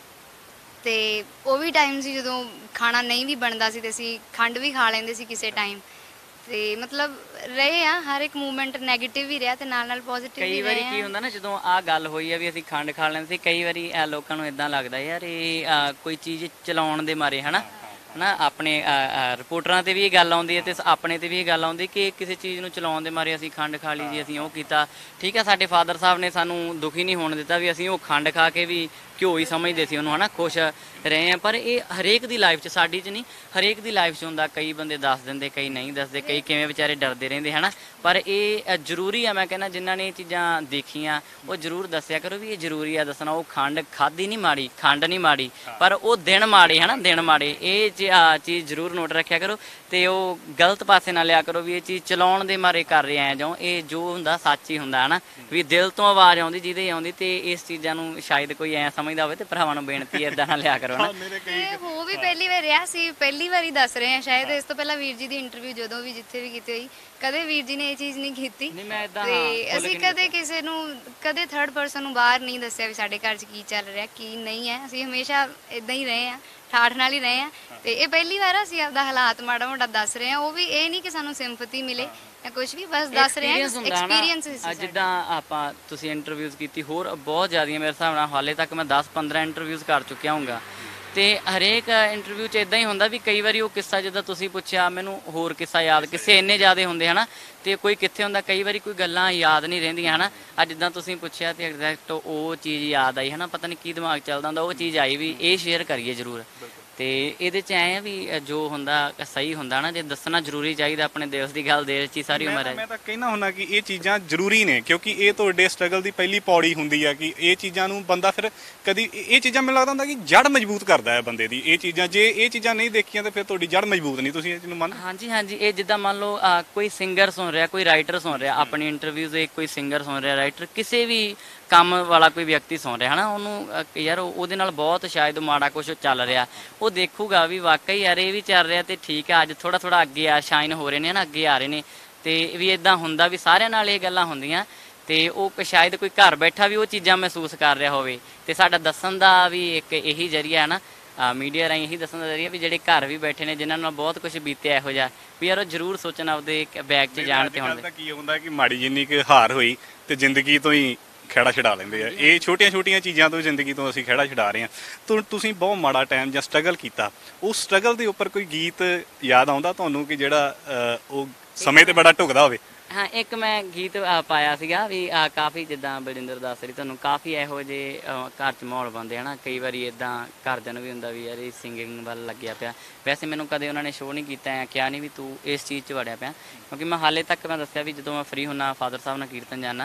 ਤੇ ਉਹ ਵੀ ਟਾਈਮ ਸੀ ਜਦੋਂ ਖਾਣਾ ਨਹੀਂ ਵੀ ਬਣਦਾ ਸੀ ਤੇ ਅਸੀਂ ਖੰਡ ਵੀ ਖਾ ਲੈਂਦੇ ਸੀ ਕਿਸੇ ਟਾਈਮ। ਤੇ ਮਤਲਬ ਰਹੇ ਆ ਹਰ ਇੱਕ ਮੂਵਮੈਂਟ ਨੈਗੇਟਿਵ ਵੀ ਰਿਹਾ ਤੇ ਨਾਲ ਨਾਲ ਪੋਜ਼ਿਟਿਵ ਵੀ ਕਈ ਵਾਰੀ ਰਹੇ ਕੀ ਆ। ਹੁੰਦਾ ਨਾ ਜਦੋਂ ਆਹ ਗੱਲ ਹੋਈ ਆ ਵੀ ਅਸੀਂ ਖੰਡ ਖਾ ਲੈਂਦੇ ਸੀ ਕਈ ਵਾਰੀ ਇਹ ਲੋਕਾਂ ਨੂੰ ਇਦਾਂ ਲੱਗਦਾ ਯਾਰ ਇਹ ਅਹ, ਕੋਈ ਚੀਜ਼ ਚਲਾਉਣ ਦੇ ਮਾਰੇ ਹਨਾ ਹਨਾ ਆਪਣੇ ਰਿਪੋਰਟਰਾਂ ਤੇ ਵੀ ਇਹ ਗੱਲ ਆਉਂਦੀ ਹੈ ਤੇ ਆਪਣੇ ਤੇ ਵੀ ਇਹ ਗੱਲ ਆਉਂਦੀ ਕਿ ਕਿਸੇ ਚੀਜ਼ ਨੂੰ ਚਲਾਉਣ ਦੇ ਮਾਰੇ ਅਸੀਂ ਖੰਡ ਖਾ ਲਈ ਜੀ, ਅਸੀਂ ਉਹ ਕੀਤਾ। ਠੀਕ ਹੈ, ਸਾਡੇ ਫਾਦਰ ਸਾਹਿਬ ਨੇ ਸਾਨੂੰ ਦੁਖੀ ਨਹੀਂ ਹੋਣ ਦਿੱਤਾ ਵੀ ਅਸੀਂ ਉਹ ਖੰਡ ਖਾ ਕੇ ਵੀ ਘਿਓ ਹੀ ਸਮਝਦੇ ਸੀ ਉਹਨੂੰ ਹਨਾ, ਖੁਸ਼ ਰਹੇ ਆ। ਪਰ ਇਹ ਹਰੇਕ ਦੀ ਲਾਈਫ 'ਚ, ਸਾਡੀ 'ਚ ਨਹੀਂ ਹਰੇਕ ਦੀ ਲਾਈਫ 'ਚ ਹੁੰਦਾ। ਕਈ ਬੰਦੇ ਦੱਸ ਦਿੰਦੇ, ਕਈ ਨਹੀਂ ਦੱਸਦੇ, ਕਈ ਕਿਵੇਂ ਵਿਚਾਰੇ ਡਰਦੇ ਰਹਿੰਦੇ ਹਨਾ। ਪਰ ਇਹ ਜ਼ਰੂਰੀ ਆ, ਮੈਂ ਕਹਿੰਦਾ ਜਿਨ੍ਹਾਂ ਨੇ ਇਹ ਚੀਜ਼ਾਂ ਦੇਖੀਆਂ ਉਹ ਜ਼ਰੂਰ ਦੱਸਿਆ ਕਰੋ ਵੀ ਇਹ ਜ਼ਰੂਰੀ ਆ ਦੱਸਣਾ। ਉਹ ਖੰਡ ਖਾਧੀ ਨਹੀਂ ਮਾੜੀ, ਖੰਡ ਨਹੀਂ ਮਾੜੀ, ਪਰ ਉਹ ਦਿਨ ਮਾੜੇ ਹਨਾ, ਦਿਨ ਮਾੜੇ। ਇਹ ਚੀਜ਼ ਜ਼ਰੂਰ ਨੋਟ ਰੱਖਿਆ ਕਰੋ ਤੇ ਉਹ ਗਲਤ ਪਾਸੇ ਨਾ ਲਿਆ ਕਰੋ ਵੀ ਇਹ ਚੀਜ਼ ਚਲਾਉਣ ਦੇ ਮਾਰੇ ਕਰ ਰਹੇ ਆ ਜੋ। ਇਹ ਜੋ ਹੁੰਦਾ ਸੱਚ ਹੀ ਹੁੰਦਾ ਹਨਾ, ਵੀ ਦਿਲ ਤੋਂ ਆਵਾਜ਼ ਆਉਂਦੀ ਜਿਹਦੇ ਆਉਂਦੀ। ਤੇ ਇਸ ਚੀਜ਼ਾਂ ਨੂੰ ਸ਼ਾਇਦ ਕੋਈ ਐ ਸਮਝਦਾ ਹੋਵੇ ਤੇ ਭਰਾਵਾਂ ਨੂੰ ਬੇਨਤੀ ਏਦਾਂ ਨਾ ਲਿਆ ਕਰੋ ਨਾ। ਇਹ ਹੋ ਵੀ ਪਹਿਲੀ ਵਾਰ ਰਿਹਾ ਸੀ, ਪਹਿਲੀ ਵਾਰੀ ਦੱਸ ਰਹੇ ਆ ਸ਼ਾਇਦ। ਇਸ ਤੋਂ ਪਹਿਲਾਂ ਵੀਰ ਜੀ ਦੀ ਇੰਟਰਵਿਊ ਜਦੋਂ ਵੀ ਜਿੱਥੇ ਵੀ ਕੀਤੀ ਹੋਈ ਕਦੇ ਵੀਰ ਜੀ ਨੇ ਇਹ ਚੀਜ਼ ਨਹੀਂ ਕੀਤੀ ਨਹੀਂ ਮੈਂ ਇਦਾਂ ਤੇ ਅਸੀਂ ਕਦੇ ਕਿਸੇ ਨੂੰ ਕਦੇ ਥਰਡ ਪਰਸਨ ਨੂੰ ਬਾਹਰ ਨਹੀਂ ਦੱਸਿਆ ਵੀ ਸਾਡੇ ਘਰ 'ਚ ਕੀ ਚੱਲ ਰਿਹਾ ਕੀ ਨਹੀਂ ਹੈ। ਅਸੀਂ ਹਮੇਸ਼ਾ ਇਦਾਂ ਹੀ ਰਹੇ ਆ, ਠਾਠ ਨਾਲ ਹੀ ਰਹੇ ਆ। ਤੇ ਇਹ ਪਹਿਲੀ ਵਾਰ ਅਸੀਂ ਆਪਦਾ ਹਾਲਾਤ ਮਾੜਾ ਮੋਟਾ ਦੱਸ ਰਹੇ ਆ। ਉਹ ਵੀ ਇਹ ਨਹੀਂ ਕਿ ਸਾਨੂੰ ਸਿੰਪਥੀ ਮਿਲੇ ਜਾਂ ਕੁਝ ਵੀ, ਬਸ ਦੱਸ ਰਹੇ ਆ ਐਕਸਪੀਰੀਅੰਸ ਸੀ। ਜਿੱਦਾਂ ਆਪਾਂ ਤੁਸੀਂ ਇੰਟਰਵਿਊਜ਼ ਕੀਤੀ, ਹੋਰ ਬਹੁਤ ਜ਼ਿਆਦੀਆਂ ਮੇਰੇ ਹਿਸਾਬ ਨਾਲ ਹਾਲੇ ਤੱਕ ਮੈਂ ਦਸ ਪੰਦਰਾਂ ਇੰਟਰਵਿਊਜ਼ ਕਰ ਚੁੱਕਿਆ ਹੋਊਗਾ ਤੇ ਹਰੇਕ ਇੰਟਰਵਿਊ 'ਚ ਇਦਾਂ ਹੀ ਹੁੰਦਾ ਵੀ ਕਈ ਵਾਰੀ ਉਹ ਕਿੱਸਾ ਜਿੱਦਾਂ ਤੁਸੀਂ ਪੁੱਛਿਆ ਮੈਨੂੰ ਹੋਰ ਕਿੱਸਾ ਯਾਦ, ਕਿਸੇ ਇੰਨੇ ਜ਼ਿਆਦਾ ਹੁੰਦੇ ਹਨਾ ਤੇ ਕੋਈ ਕਿੱਥੇ ਹੁੰਦਾ। ਕਈ ਵਾਰੀ ਕੋਈ ਗੱਲਾਂ ਯਾਦ ਨਹੀਂ ਰਹਿੰਦੀਆਂ ਹਨਾ। ਅੱਜ ਜਿੱਦਾਂ ਤੁਸੀਂ ਪੁੱਛਿਆ ਤੇ ਐਗਜ਼ੈਕਟ ਉਹ ਚੀਜ਼ ਯਾਦ ਆਈ ਹਨਾ, ਪਤਾ ਨਹੀਂ ਕੀ ਦਿਮਾਗ ਚੱਲਦਾ ਹੁੰਦਾ, ਉਹ ਚੀਜ਼ ਆਈ ਵੀ ਇਹ ਸ਼ੇਅਰ ਕਰੀਏ ਜ਼ਰੂਰ। ਤੇ ਇਹਦੇ 'ਚ ਐਂ ਆ ਵੀ ਜੋ ਹੁੰਦਾ ਸਹੀ ਹੁੰਦਾ ਨਾ, ਜੇ ਦੱਸਣਾ ਜ਼ਰੂਰੀ ਚਾਹੀਦਾ। ਆਪਣੇ ਦੇਸ਼ ਦੀ ਗੱਲ ਦੇਸ਼ 'ਚ ਹੀ ਸਾਰੀ ਉਮਰ ਹੈ। ਮੈਂ ਤਾਂ ਕਹਿਣਾ ਹੁੰਦਾ ਕਿ ਇਹ ਚੀਜ਼ਾਂ ਜ਼ਰੂਰੀ ਨੇ ਕਿਉਂਕਿ ਇਹ ਤੁਹਾਡੇ ਸਟਰਗਲ ਦੀ ਪਹਿਲੀ ਪੌੜੀ ਹੁੰਦੀ ਆ ਕਿ ਇਹ ਚੀਜ਼ਾਂ ਨੂੰ ਬੰਦਾ ਫਿਰ ਕਦੀ ਇਹ ਚੀਜ਼ਾਂ ਮੈਨੂੰ ਲੱਗਦਾ ਹੁੰਦਾ ਕਿ ਜੜ ਮਜ਼ਬੂਤ ਕਰਦਾ ਹੈ ਬੰਦੇ ਦੀ। ਇਹ ਚੀਜ਼ਾਂ ਜੇ ਇਹ ਚੀਜ਼ਾਂ ਨਹੀਂ ਦੇਖੀਆਂ ਤਾਂ ਫਿਰ ਤੁਹਾਡੀ ਜੜ ਮਜ਼ਬੂਤ ਨਹੀਂ। ਤੁਸੀਂ ਇਹ ਚੀਜ਼ ਨੂੰ ਮੰਨ? ਹਾਂਜੀ ਹਾਂਜੀ। ਇਹ ਜਿੱਦਾਂ ਮੰਨ ਲਓ ਅਹ, ਕੋਈ ਸਿੰਗਰ ਸੁਣ ਰਿਹਾ, ਕੋਈ ਰਾਈਟਰ ਸੁਣ ਰਿਹਾ ਆਪਣੀ ਇੰਟਰਵਿਊਜ਼, ਇੱਕ ਕੋਈ ਸਿੰਗਰ ਸੁਣ ਰਿਹਾ, ਰਾਈਟਰ, ਕਿਸੇ ਵੀ ਕੰਮ ਵਾਲਾ ਕੋਈ ਵਿਅਕਤੀ ਸੁਣ ਰਿਹਾ ਹਨਾ, ਉਹਨੂੰ ਅਹ, ਯਾਰ ਉਹਦੇ ਨਾਲ ਬਹੁਤ ਸ਼ਾਇਦ ਮਾੜਾ ਕੁਝ ਚੱਲ ਰਿਹਾ, ਉਹ ਦੇਖੂਗਾ ਵੀ ਵਾਕਈ ਯਾਰ ਇਹ ਵੀ ਚੱਲ ਰਿਹਾ ਤੇ ਠੀਕ ਹੈ, ਅੱਜ ਥੋੜਾ ਥੋੜਾ ਅੱਗੇ ਆ ਸ਼ਾਈਨ ਹੋ ਰਹੇ ਨੇ ਨਾ, ਅੱਗੇ ਆ ਰਹੇ ਨੇ। ਤੇ ਵੀ ਇਦਾਂ ਹੁੰਦਾ ਵੀ ਸਾਰਿਆਂ ਨਾਲ ਇਹ ਗੱਲਾਂ ਹੁੰਦੀਆਂ ਤੇ ਉਹ ਸ਼ਾਇਦ ਕੋਈ ਘਰ ਬੈਠਾ ਵੀ ਉਹ ਚੀਜ਼ਾਂ ਮਹਿਸੂਸ ਕਰ ਰਿਹਾ ਹੋਵੇ। ਤੇ ਸਾਡਾ ਦੱਸਣ ਦਾ ਵੀ ਇੱਕ ਇਹੀ ਜ਼ਰੀਆ ਹੈ ਨਾ, ਮੀਡੀਆ ਰਾਹੀਂ ਇਹੀ ਦੱਸਣ ਦਾ ਜ਼ਰੀਆ ਵੀ ਜਿਹੜੇ ਘਰ ਵੀ ਬੈਠੇ ਨੇ ਜਿਨ੍ਹਾਂ ਨਾਲ ਬਹੁਤ ਕੁਝ ਬੀਤਿਆ ਇਹੋ ਜਿਹਾ ਵੀ ਯਾਰ ਉਹ ਜ਼ਰੂਰ ਸੋਚਣ ਆਪਦੇ ਬੈਗ 'ਚ ਜਾਣ ਤੇ ਹੁਣ ਤਾਂ ਕੀ ਹੁੰਦਾ ਕਿ ਮਾੜੀ ਜਿੰਨੀ ਕਿ ਹਾਰ ਹੋਈ ਤੇ ਜ਼ਿੰਦਗੀ ਤੋਂ ਹੀ ਖਹਿੜਾ ਛਡਾ ਲੈਂਦੇ ਆ। ਇਹ ਛੋਟੀਆਂ ਛੋਟੀਆਂ ਚੀਜ਼ਾਂ ਤੋਂ ਜ਼ਿੰਦਗੀ ਤੋਂ ਅਸੀਂ ਖਹਿੜਾ ਛਡਾ ਰਹੇ ਹਾਂ। ਤਾਂ ਤੁਸੀਂ ਬਹੁਤ ਮਾੜਾ ਟਾਈਮ ਜਾਂ ਸਟਰਗਲ ਕੀਤਾ, ਉਸ ਸਟਰਗਲ ਦੇ ਉੱਪਰ ਕੋਈ ਗੀਤ ਯਾਦ ਆਉਂਦਾ ਤੁਹਾਨੂੰ ਕਿ ਜਿਹੜਾ ਉਹ ਸਮੇਂ ਤੇ ਬੜਾ ਢੁਕਦਾ ਹੋਵੇ? ਹਾਂ, ਇੱਕ ਮੈਂ ਗੀਤ ਅ, ਪਾਇਆ ਸੀਗਾ ਵੀ ਅ, ਕਾਫੀ ਜਿੱਦਾਂ ਬਲਜਿੰਦਰ ਦੱਸ ਰਹੀ ਤੁਹਾਨੂੰ, ਕਾਫੀ ਇਹੋ ਜਿਹੇ ਅ, ਘਰ 'ਚ ਮਾਹੌਲ ਬਣਦੇ ਹੈ ਨਾ। ਕਈ ਵਾਰੀ ਇੱਦਾਂ ਘਰਦਿਆਂ ਨੂੰ ਵੀ ਹੁੰਦਾ ਵੀ ਯਾਰ ਇਹ ਸਿੰਗਿੰਗ ਵੱਲ ਲੱਗਿਆ ਪਿਆ। ਵੈਸੇ ਮੈਨੂੰ ਕਦੇ ਉਹਨਾਂ ਨੇ ਸ਼ੋਅ ਨਹੀਂ ਕੀਤਾ ਹੈ, ਕਿਹਾ ਨਹੀਂ ਵੀ ਤੂੰ ਇਸ ਚੀਜ਼ 'ਚ ਵੜਿਆ ਪਿਆ, ਕਿਉਂਕਿ ਮੈਂ ਹਾਲੇ ਤੱਕ ਮੈਂ ਦੱਸਿਆ ਵੀ ਜਦੋਂ ਮੈਂ ਫ੍ਰੀ ਹੁੰਦਾ ਫਾਦਰ ਸਾਹਿਬ ਨਾਲ ਕੀਰਤਨ ਜਾਂਦਾ।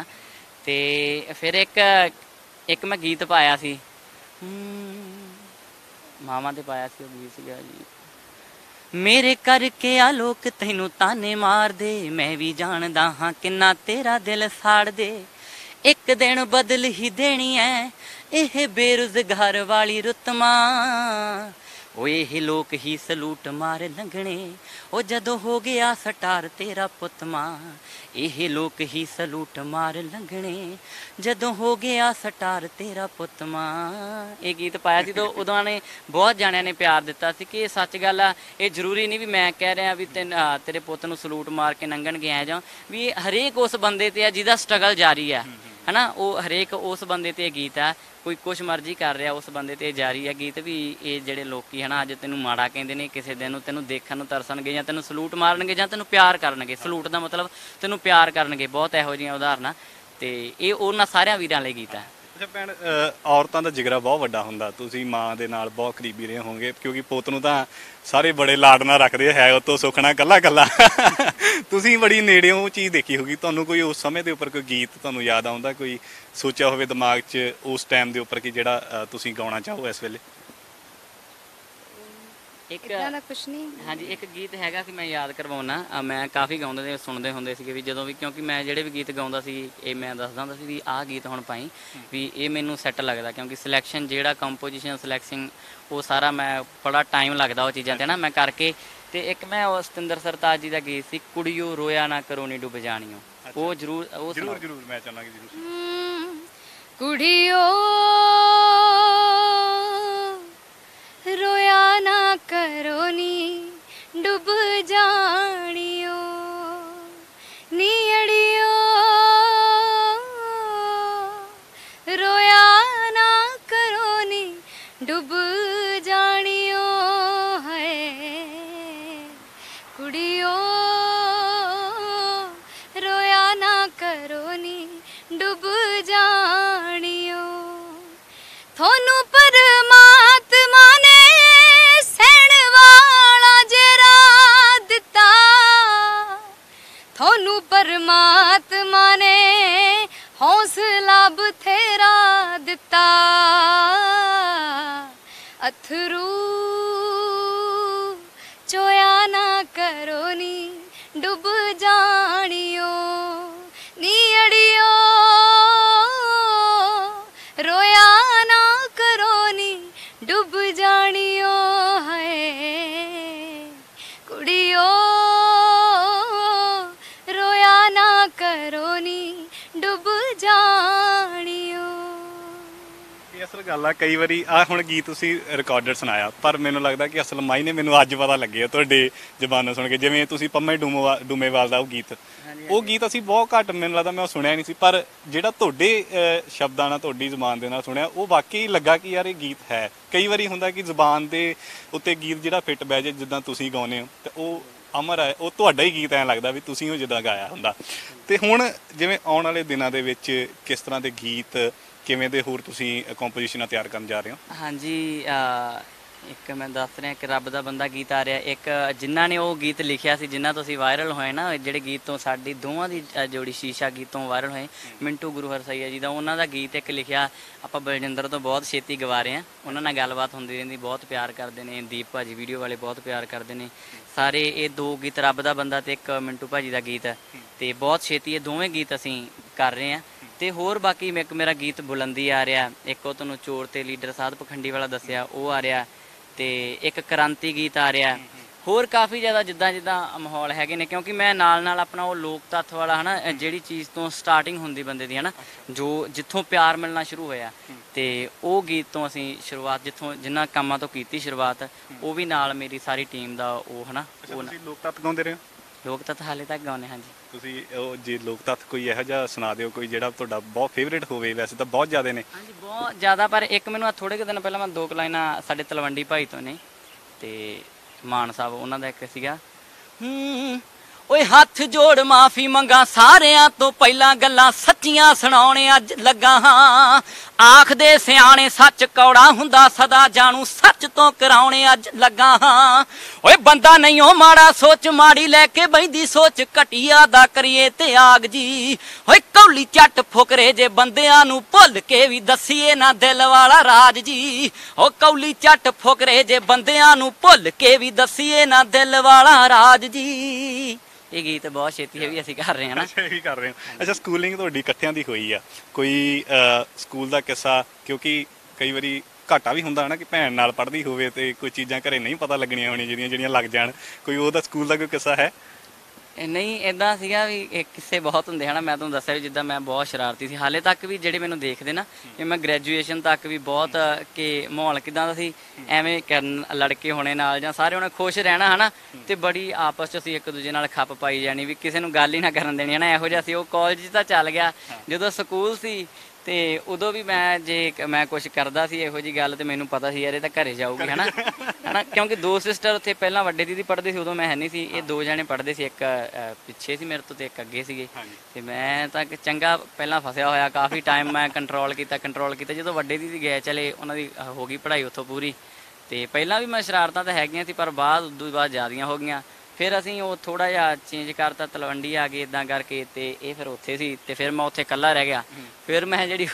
ਤੇ ਫਿਰ ਇੱਕ ਇੱਕ ਮੈਂ ਗੀਤ ਪਾਇਆ ਸੀ, ਮਾਵਾਂ 'ਤੇ ਪਾਇਆ ਸੀ ਉਹ ਗੀਤ ਸੀਗਾ ਜੀ, ਮੇਰੇ ਕਰਕੇ ਆ ਲੋਕ ਤੈਨੂੰ ਤਾਨੇ ਮਾਰਦੇ, ਮੈਂ ਵੀ ਜਾਣਦਾ ਹਾਂ ਕਿੰਨਾ ਤੇਰਾ ਦਿਲ ਸਾੜਦੇ, ਇੱਕ ਦਿਨ ਬਦਲ ਹੀ ਦੇਣੀ ਐ ਇਹ ਬੇਰੁਜ਼ਗਾਰ ਵਾਲੀ ਰੁੱਤ ਮਾਂ, ਓਏ ਇਹ ਲੋਕ ਹੀ ਸਲੂਟ ਮਾਰ ਲੰਘਣੇ ਉਹ ਜਦੋਂ ਹੋ ਗਿਆ ਸਟਾਰ ਤੇਰਾ ਪੁੱਤ ਮਾਂ ਇਹ ਲੋਕ ਹੀ ਸਲੂਟ ਮਾਰ ਲੰਘਣੇ ਜਦੋਂ ਹੋ ਗਿਆ ਸਟਾਰ ਤੇਰਾ ਪੁੱਤ ਮਾਂ। ਇਹ ਗੀਤ ਪਾਇਆ ਸੀ ਤਾਂ ਉਦੋਂ ਨੇ ਬਹੁਤ ਜਾਣਿਆਂ ਨੇ ਪਿਆਰ ਦਿੱਤਾ ਸੀ ਕਿ ਇਹ ਸੱਚ ਗੱਲ ਆ। ਇਹ ਜ਼ਰੂਰੀ ਨਹੀਂ ਵੀ ਮੈਂ ਕਹਿ ਰਿਹਾ ਵੀ ਤੈਨ ਤੇਰੇ ਪੁੱਤ ਨੂੰ ਸਲੂਟ ਮਾਰ ਕੇ ਲੰਘਣ ਗਿਆ ਜਾਂ ਵੀ ਇਹ ਹਰੇਕ ਉਸ ਬੰਦੇ ਤੇ ਆ ਜਿਹਦਾ ਸਟਰਗਲ ਜਾਰੀ ਆ ਹਨਾ। ਉਹ ਹਰੇਕ ਉਸ ਬੰਦੇ ਤੇ ਗੀਤ ਆ ਕੋਈ ਕੁਛ ਮਰਜ਼ੀ ਕਰ ਰਿਹਾ ਉਸ ਬੰਦੇ ਤੇ ਜਾਰੀ ਆ ਗੀਤ ਵੀ। ਇਹ ਜਿਹੜੇ ਲੋਕੀ ਹਨਾ ਅੱਜ ਤੈਨੂੰ ਮਾੜਾ ਕਹਿੰਦੇ ਨੇ ਕਿਸੇ ਦਿਨ ਨੂੰ ਤੈਨੂੰ ਦੇਖਣ ਨੂੰ ਤਰਸਣਗੇ ਜਾਂ ਤੈਨੂੰ ਸਲੂਟ ਮਾਰਨਗੇ ਜਾਂ ਤੈਨੂੰ ਪਿਆਰ ਕਰਨਗੇ। ਸਲੂਟ ਦਾ ਮਤਲਬ ਤੈਨੂੰ ਪਿਆਰ ਕਰਨਗੇ। ਬਹੁਤ ਇਹੋ ਜਿਹੀਆਂ ਉਦਾਹਰਨਾਂ ਤੇ ਇਹ ਉਹਨਾਂ ਸਾਰਿਆਂ ਵੀਰਾਂ ਲਈ ਗੀਤ ਆ। ਅੱਛਾ ਭੈਣ, ਔਰਤਾਂ ਦਾ ਜਿਗਰਾ ਬਹੁਤ ਵੱਡਾ ਹੁੰਦਾ। ਤੁਸੀਂ ਮਾਂ ਦੇ ਨਾਲ ਬਹੁਤ ਕਰੀਬੀ ਰਹੇ ਹੋਵੋਗੇ ਕਿਉਂਕਿ ਪੁੱਤ ਨੂੰ ਤਾਂ ਸਾਰੇ ਬੜੇ ਲਾਡ ਨਾਲ ਰੱਖਦੇ ਹੈ ਉਹ ਤੋਂ ਸੁਖਣਾ ਕੱਲਾ ਕੱਲਾ ਤੁਸੀਂ ਬੜੀ ਨੇੜਿਓਂ ਉਹ ਚੀਜ਼ ਦੇਖੀ ਹੋਗੀ। ਤੁਹਾਨੂੰ ਕੋਈ ਉਸ ਸਮੇਂ ਦੇ ਉੱਪਰ ਕੋਈ ਗੀਤ ਤੁਹਾਨੂੰ ਯਾਦ ਆਉਂਦਾ ਕੋਈ ਸੋਚਿਆ ਹੋਵੇ ਦਿਮਾਗ 'ਚ ਉਸ ਟਾਈਮ ਦੇ ਉੱਪਰ ਕਿ ਜਿਹੜਾ ਤੁਸੀਂ ਗਾਉਣਾ ਚਾਹੋ ਇਸ ਵੇਲੇ? ਇੱਕ ਇੱਦਾਂ ਦਾ ਕੁਛ ਨਹੀਂ। ਹਾਂਜੀ ਇੱਕ ਗੀਤ ਹੈਗਾ ਕਿ ਮੈਂ ਯਾਦ ਕਰਵਾਉਣਾ। ਮੈਂ ਕਾਫੀ ਗਾਉਂਦੇ ਤੇ ਸੁਣਦੇ ਹੁੰਦੇ ਸੀਗੇ ਵੀ ਜਦੋਂ ਵੀ ਕਿਉਂਕਿ ਮੈਂ ਜਿਹੜੇ ਵੀ ਗੀਤ ਗਾਉਂਦਾ ਸੀ ਇਹ ਮੈਂ ਦੱਸਦਾ ਹੁੰਦਾ ਸੀ ਵੀ ਆਹ ਗੀਤ ਹੁਣ ਪਾਈ ਵੀ ਇਹ ਮੈਨੂੰ ਸੈੱਟ ਲੱਗਦਾ ਕਿਉਂਕਿ ਸਿਲੈਕਸ਼ਨ ਜਿਹੜਾ ਕੰਪੋਜੀਸ਼ਨ ਸਿਲੈਕਸ਼ਨ ਉਹ ਸਾਰਾ ਮੈਂ ਬੜਾ ਟਾਈਮ ਲੱਗਦਾ ਉਹ ਚੀਜ਼ਾਂ 'ਤੇ ਨਾ ਮੈਂ ਕਰਕੇ। ਤੇ ਇੱਕ ਮੈਂ ਉਹ ਸਤਿੰਦਰ ਸਰਤਾਜ ਜੀ ਦਾ ਗੀਤ ਸੀ ਕੁੜੀਓ ਰੋਇਆ ਨਾ ਕਰੋ ਨੀ ਡੁੱਬ ਜਾਣੀਓ ਉਹ ਜ਼ਰੂਰ ਉਹ ਜ਼ਰੂਰ ਜ਼ਰੂਰ ਮੈਂ ਚਾਹੁੰਦਾ ਕਿ ਜ਼ਰੂਰ ਕੁੜੀਓ ਰੋਇਆ ਨਾ ਕਰੋ ਨੀ ਡੁੱਬ ਜਾਣਿਓ ਨੀ ਅੜਿਓ ਰੋਇਆ ਨਾ ਕਰੋ ਨੀ ਡੁੱਬ ਜਾਣਿਓ ਹੈ ਕੁੜੀਓ ਰੋਇਆ ਨਾ ਕਰੋ ਨੀ ਡੁੱਬ ਜਾਣਿਓ ਤੁਹਾਨੂੰ ਪਰਮਾਤਮਾ ਨੇ ਸਹਿਣ ਵਾਲਾ ਜਰਾ ਦਿੱਤਾ ਤੁਹਾਨੂੰ ਪਰਮਾਤਮਾ ਨੇ ਹੌਸਲਾ ਬਥੇਰਾ ਦਿੱਤਾ ਅਥਰੂ ਚੋਇਆ ਨਾ ਕਰੋ ਨੀ ਡੁੱਬ ਜਾਣਿਓ ਨੀ ਅੜਿਓ ਰੋਇਆ ਨਾ ਕਰੋ ਨੀ ਡੁੱਬ ਜਾਣਿਓ ਹੈ ਕੁੜੀਓ ਰੋਇਆ ਨਾ ਕਰੋ ਨੀ ਡੁੱਬ ਜਾਣਿਓ। ਇਹ ਅਸਲ ਗੱਲ ਆ ਕਈ ਵਾਰੀ ਆ ਹੁਣ ਗੀਤ ਤੁਸੀਂ ਰਿਕਾਰਡਰ ਸੁਣਾਇਆ ਪਰ ਮੈਨੂੰ ਲੱਗਦਾ ਕਿ ਅਸਲ ਮਾਇਨੇ ਮੈਨੂੰ ਅੱਜ ਪਤਾ ਲੱਗੇ ਤੁਹਾਡੇ ਜ਼ਬਾਨੋਂ ਸੁਣ ਕੇ। ਜਿਵੇਂ ਤੁਸੀਂ ਪੰਮੇ ਡੂਮੇਵਾਲ ਡੂਮੇਵਾਲ ਦਾ ਉਹ ਗੀਤ ਉਹ ਗੀਤ ਅਸੀਂ ਬਹੁਤ ਘੱਟ ਮੈਨੂੰ ਲੱਗਦਾ ਮੈਂ ਉਹ ਸੁਣਿਆ ਨਹੀਂ ਸੀ ਪਰ ਜਿਹੜਾ ਤੁਹਾਡੇ ਸ਼ਬਦਾਂ ਨਾਲ ਤੁਹਾਡੀ ਜ਼ੁਬਾਨ ਦੇ ਨਾਲ ਸੁਣਿਆ ਉਹ ਵਾਕਈ ਲੱਗਾ ਕਿ ਯਾਰ ਇਹ ਗੀਤ ਹੈ। ਕਈ ਵਾਰੀ ਹੁੰਦਾ ਕਿ ਜ਼ੁਬਾਨ ਦੇ ਉੱਤੇ ਗੀਤ ਜਿਹੜਾ ਫਿੱਟ ਬਹਿ ਜਾਏ ਜਿੱਦਾਂ ਤੁਸੀਂ ਗਾਉਂਦੇ ਹੋ ਤੇ ਉਹ ਅਮਰ ਹੈ ਉਹ ਤੁਹਾਡਾ ਹੀ ਗੀਤ ਐਂ ਲੱਗਦਾ ਵੀ ਤੁਸੀਂ ਉਹ ਜਿੱਦਾਂ ਗਾਇਆ ਹੁੰਦਾ। ਤੇ ਹੁਣ ਜਿਵੇਂ ਆਉਣ ਵਾਲੇ ਦਿਨਾਂ ਦੇ ਵਿੱਚ ਕਿਸ ਤਰ੍ਹਾਂ ਦੇ ਗੀਤ ਕਿਵੇਂ ਦੇ ਹੋਰ ਤੁਸੀਂ ਕੰਪੋਜੀਸ਼ਨਾਂ ਤਿਆਰ ਕਰਨ ਜਾ ਰਹੇ ਹੋ? ਹਾਂਜੀ ਇੱਕ ਮੈਂ ਦੱਸ ਰਿਹਾ ਕਿ ਰੱਬ ਦਾ ਬੰਦਾ ਗੀਤ ਆ ਰਿਹਾ। ਇੱਕ ਜਿਨ੍ਹਾਂ ਨੇ ਉਹ ਗੀਤ ਲਿਖਿਆ ਸੀ ਜਿਨ੍ਹਾਂ ਤੋਂ ਅਸੀਂ ਵਾਇਰਲ ਹੋਏ ਨਾ ਜਿਹੜੇ ਗੀਤ ਤੋਂ ਸਾਡੀ ਦੋਵਾਂ ਦੀ ਜੋੜੀ ਸ਼ੀਸ਼ਾ ਗੀਤ ਤੋਂ ਵਾਇਰਲ ਹੋਏ ਮਿੰਟੂ ਗੁਰੂ ਹਰਸਈਆ ਜੀ ਦਾ ਉਹਨਾਂ ਦਾ ਗੀਤ ਇੱਕ ਲਿਖਿਆ ਆਪਾਂ ਬਲਜਿੰਦਰ ਤੋਂ ਬਹੁਤ ਛੇਤੀ ਗਵਾ ਰਹੇ ਹਾਂ। ਉਹਨਾਂ ਨਾਲ ਗੱਲਬਾਤ ਹੁੰਦੀ ਰਹਿੰਦੀ ਬਹੁਤ ਪਿਆਰ ਕਰਦੇ ਨੇ। ਦੀਪ ਭਾਜੀ ਵੀਡੀਓ ਵਾਲੇ ਬਹੁਤ ਪਿਆਰ ਕਰਦੇ ਨੇ ਸਾਰੇ। ਇਹ ਦੋ ਗੀਤ ਰੱਬ ਦਾ ਬੰਦਾ ਤੇ ਇੱਕ ਮਿੰਟੂ ਭਾਜੀ ਦਾ ਗੀਤ ਹੈ ਤੇ ਬਹੁਤ ਛੇਤੀ ਇਹ ਦੋਵੇਂ ਗੀਤ ਅਸੀਂ ਕਰ ਰਹੇ ਹਾਂ। ਤੇ ਹੋਰ ਬਾਕੀ ਇੱਕ ਮੇਰਾ ਗੀਤ ਬੁਲੰਦੀ ਆ ਰਿਹਾ ਇੱਕ ਉਹ ਤੁਹਾਨੂੰ ਚੋਰ ਤੇ ਲੀਡਰ ਸਾਧ ਪਖੰਡੀ ਵਾਲਾ ਦੱਸਿਆ ਉਹ ਆ ਰਿਹਾ ਤੇ ਇੱਕ ਕ੍ਰਾਂਤੀ ਗੀਤ ਆ ਰਿਹਾ। ਹੋਰ ਕਾਫੀ ਜ਼ਿਆਦਾ ਜਿੱਦਾਂ ਜਿੱਦਾਂ ਮਾਹੌਲ ਹੈਗੇ ਨੇ ਕਿਉਂਕਿ ਮੈਂ ਨਾਲ ਨਾਲ ਆਪਣਾ ਉਹ ਲੋਕ ਤੱਥ ਵਾਲਾ ਹੈ ਨਾ ਜਿਹੜੀ ਚੀਜ਼ ਤੋਂ ਸਟਾਰਟਿੰਗ ਹੁੰਦੀ ਬੰਦੇ ਦੀ ਹੈ ਨਾ ਜੋ ਜਿੱਥੋਂ ਪਿਆਰ ਮਿਲਣਾ ਸ਼ੁਰੂ ਹੋਇਆ ਤੇ ਉਹ ਗੀਤ ਤੋਂ ਅਸੀਂ ਸ਼ੁਰੂਆਤ ਜਿੱਥੋਂ ਜਿੰਨਾ ਕੰਮਾਂ ਤੋਂ ਕੀਤੀ ਸ਼ੁਰੂਆਤ ਉਹ ਵੀ ਨਾਲ ਮੇਰੀ ਸਾਰੀ ਟੀਮ ਦਾ ਉਹ ਹੈ ਨਾ ਉਹ ਲੋਕ ਤੱਤ ਗਾਉਂਦੇ ਰਹੇ ਹੋ? ਲੋਕ ਤੱਤ ਹਾਲੇ ਤੱਕ ਗਾਉਂਦੇ। ਹਾਂਜੀ ਤੁਸੀਂ ਉਹ ਜੇ ਲੋਕ ਤੱਤ ਕੋਈ ਇਹੋ ਜਿਹਾ ਸੁਣਾ ਦਿਓ ਕੋਈ ਜਿਹੜਾ ਤੁਹਾਡਾ ਬਹੁਤ ਫੇਵਰੇਟ ਹੋਵੇ। ਵੈਸੇ ਤਾਂ ਬਹੁਤ ਜ਼ਿਆਦਾ ਨੇ। ਹਾਂਜੀ ਬਹੁਤ ਜ਼ਿਆਦਾ ਪਰ ਇੱਕ ਮੈਨੂੰ ਥੋੜੇ ਕੁ ਦਿਨ ਪਹਿਲਾਂ ਮੈਂ ਦੋ ਕੁ ਲਾਈਨਾਂ ਸਾਡੇ ਤਲਵੰਡੀ ਭਾਈ ਤੋਂ ਨੇ ਤੇ ਮਾਨ ਸਾਹਿਬ ਉਹਨਾਂ ਦਾ ਇੱਕ ਸੀਗਾ ਹੂੰ ਓਏ ਹੱਥ ਜੋੜ ਮਾਫੀ ਮੰਗਾ ਸਾਰਿਆਂ ਤੋਂ ਪਹਿਲਾਂ ਗੱਲਾਂ ਸੱਚੀਆਂ ਸੁਣਾਉਣ ਅੱਜ ਲੱਗਾ ਹਾਂ ਆਖਦੇ ਸਿਆਣੇ ਸੱਚ ਕੌੜਾ ਹੁੰਦਾ ਸਦਾ ਜਾਣੂ ਸੱਚ ਤੋਂ ਕਰਾਉਣੇ ਅੱਜ ਲੱਗਾ ਹਾਂ ਓਏ ਬੰਦਾ ਨਹੀਂ ਉਹ ਮਾੜਾ ਸੋਚ ਮਾੜੀ ਲੈ ਕੇ ਬੈਂਦੀ ਸੋਚ ਘਟੀਆ ਦਾ ਕਰੀਏ ਤੇ ਆਗ ਜੀ ਓਏ ਕੌਲੀ ਝੱਟ ਫੁਕਰੇ ਜੇ ਬੰਦਿਆਂ ਨੂੰ ਭੁੱਲ ਕੇ ਵੀ ਦਸੀਏ ਨਾ ਦਿਲ ਵਾਲਾ ਰਾਜ ਜੀ ਓ ਕੌਲੀ ਝੱਟ ਫੁਕਰੇ ਜੇ ਬੰਦਿਆਂ ਨੂੰ ਭੁੱਲ ਕੇ ਵੀ ਦਸੀਏ ਨਾ ਦਿਲ ਵਾਲਾ ਰਾਜ ਜੀ। ਇਹ ਗੀਤ ਬਹੁਤ ਛੇਤੀ ਹੈ ਵੀ ਅਸੀਂ ਕਰ ਰਹੇ ਹਾਂ ਨਾ। ਅੱਛਾ ਇਹ ਵੀ ਕਰ ਰਹੇ ਹੋ। ਅੱਛਾ ਸਕੂਲਿੰਗ ਤੁਹਾਡੀ ਇਕੱਠਿਆਂ ਦੀ ਹੋਈ ਆ ਕੋਈ ਸਕੂਲ ਦਾ ਕਿੱਸਾ ਕਿਉਂਕਿ ਕਈ ਵਾਰੀ ਘਾਟਾ ਵੀ ਹੁੰਦਾ ਨਾ ਕਿ ਭੈਣ ਨਾਲ ਪੜ੍ਹਦੀ ਹੋਵੇ ਤੇ ਕੋਈ ਚੀਜ਼ਾਂ ਘਰੇ ਨਹੀਂ ਪਤਾ ਲੱਗਣੀਆਂ ਹੋਣੀਆਂ ਜਿਹੜੀਆਂ ਜਿਹੜੀਆਂ ਲੱਗ ਜਾਣ, ਕੋਈ ਉਹਦਾ ਸਕੂਲ ਦਾ ਕੋਈ ਕਿੱਸਾ ਹੈ? ਇਹ ਨਹੀਂ ਇਦਾਂ ਸੀਗਾ ਵੀ ਇਹ ਕਿੱਸੇ ਬਹੁਤ ਹੁੰਦੇ ਹਨ। ਮੈਂ ਤੁਹਾਨੂੰ ਦੱਸਿਆ ਵੀ ਜਿੱਦਾਂ ਮੈਂ ਬਹੁਤ ਸ਼ਰਾਰਤੀ ਸੀ, ਹਾਲੇ ਤੱਕ ਵੀ ਜਿਹੜੇ ਮੈਨੂੰ ਦੇਖਦੇ ਨਾ, ਕਿ ਮੈਂ ਗ੍ਰੈਜੂਏਸ਼ਨ ਤੱਕ ਵੀ ਬਹੁਤ ਕਿ ਮਾਹੌਲ ਕਿਦਾਂ ਦਾ ਸੀ, ਐਵੇਂ ਕਰਨ ਲੜਕੇ ਹੋਣੇ ਨਾਲ ਜਾਂ ਸਾਰੇ ਉਹਨੇ ਖੁਸ਼ ਰਹਿਣਾ ਹੈ ਨਾ, ਤੇ ਬੜੀ ਆਪਸ 'ਚ ਅਸੀਂ ਇੱਕ ਦੂਜੇ ਨਾਲ ਖੱਪ ਪਾਈ ਜਾਣੀ ਵੀ ਕਿਸੇ ਨੂੰ ਗੱਲ ਹੀ ਨਾ ਕਰਨ ਦੇਣੀ ਹੈ ਨਾ, ਇਹੋ ਜਿਹਾ ਸੀ। ਉਹ ਕਾਲਜ ਤਾਂ ਚੱਲ ਗਿਆ, ਜਦੋਂ ਸਕੂਲ ਸੀ ਤੇ ਉਦੋਂ ਵੀ ਮੈਂ ਜੇ ਮੈਂ ਕੁਝ ਕਰਦਾ ਸੀ ਇਹੋ ਜਿਹੀ ਗੱਲ ਤੇ ਮੈਨੂੰ ਪਤਾ ਸੀ ਯਾਰ ਇਹ ਤਾਂ ਘਰੇ ਜਾਊਗੀ ਹੈ ਨਾ ਹੈ ਨਾ, ਕਿਉਂਕਿ ਦੋ ਸਿਸਟਰ ਉੱਥੇ ਪਹਿਲਾਂ ਵੱਡੇ ਦੀਦੀ ਪੜ੍ਹਦੇ ਸੀ, ਉਦੋਂ ਮੈਂ ਹੈ ਨਹੀਂ ਸੀ, ਇਹ ਦੋ ਜਣੇ ਪੜ੍ਹਦੇ ਸੀ, ਇੱਕ ਪਿੱਛੇ ਸੀ ਮੇਰੇ ਤੋਂ ਤੇ ਇੱਕ ਅੱਗੇ ਸੀਗੇ, ਤੇ ਮੈਂ ਤਾਂ ਚੰਗਾ ਪਹਿਲਾਂ ਫਸਿਆ ਹੋਇਆ, ਕਾਫੀ ਟਾਈਮ ਮੈਂ ਕੰਟਰੋਲ ਕੀਤਾ ਕੰਟਰੋਲ ਕੀਤਾ ਜਦੋਂ ਵੱਡੇ ਦੀਦੀ ਗਏ ਚਲੇ, ਉਹਨਾਂ ਦੀ ਹੋ ਗਈ ਪੜ੍ਹਾਈ ਉੱਥੋਂ ਪੂਰੀ, ਤੇ ਪਹਿਲਾਂ ਵੀ ਮੈਂ ਸ਼ਰਾਰਤਾਂ ਤਾਂ ਹੈਗੀਆਂ ਸੀ ਪਰ ਬਾਅਦ ਉਦੋਂ ਬਾਅਦ ਜ਼ਿਆਦੀਆਂ ਹੋ ਗਈਆਂ। ਫਿਰ ਅਸੀਂ ਉਹ ਥੋੜ੍ਹਾ ਜਿਹਾ ਚੇਂਜ ਕਰਤਾ, ਤਲਵੰਡੀ ਆ ਗਏ ਇੱਦਾਂ ਕਰਕੇ, ਤੇ ਇਹ ਫਿਰ ਉੱਥੇ ਸੀ ਤੇ ਫਿਰ ਮੈਂ ਉੱਥੇ ਇਕੱਲਾ ਰਹਿ ਗਿਆ। ਫਿਰ ਮੈਂ ਜਿਹੜੀ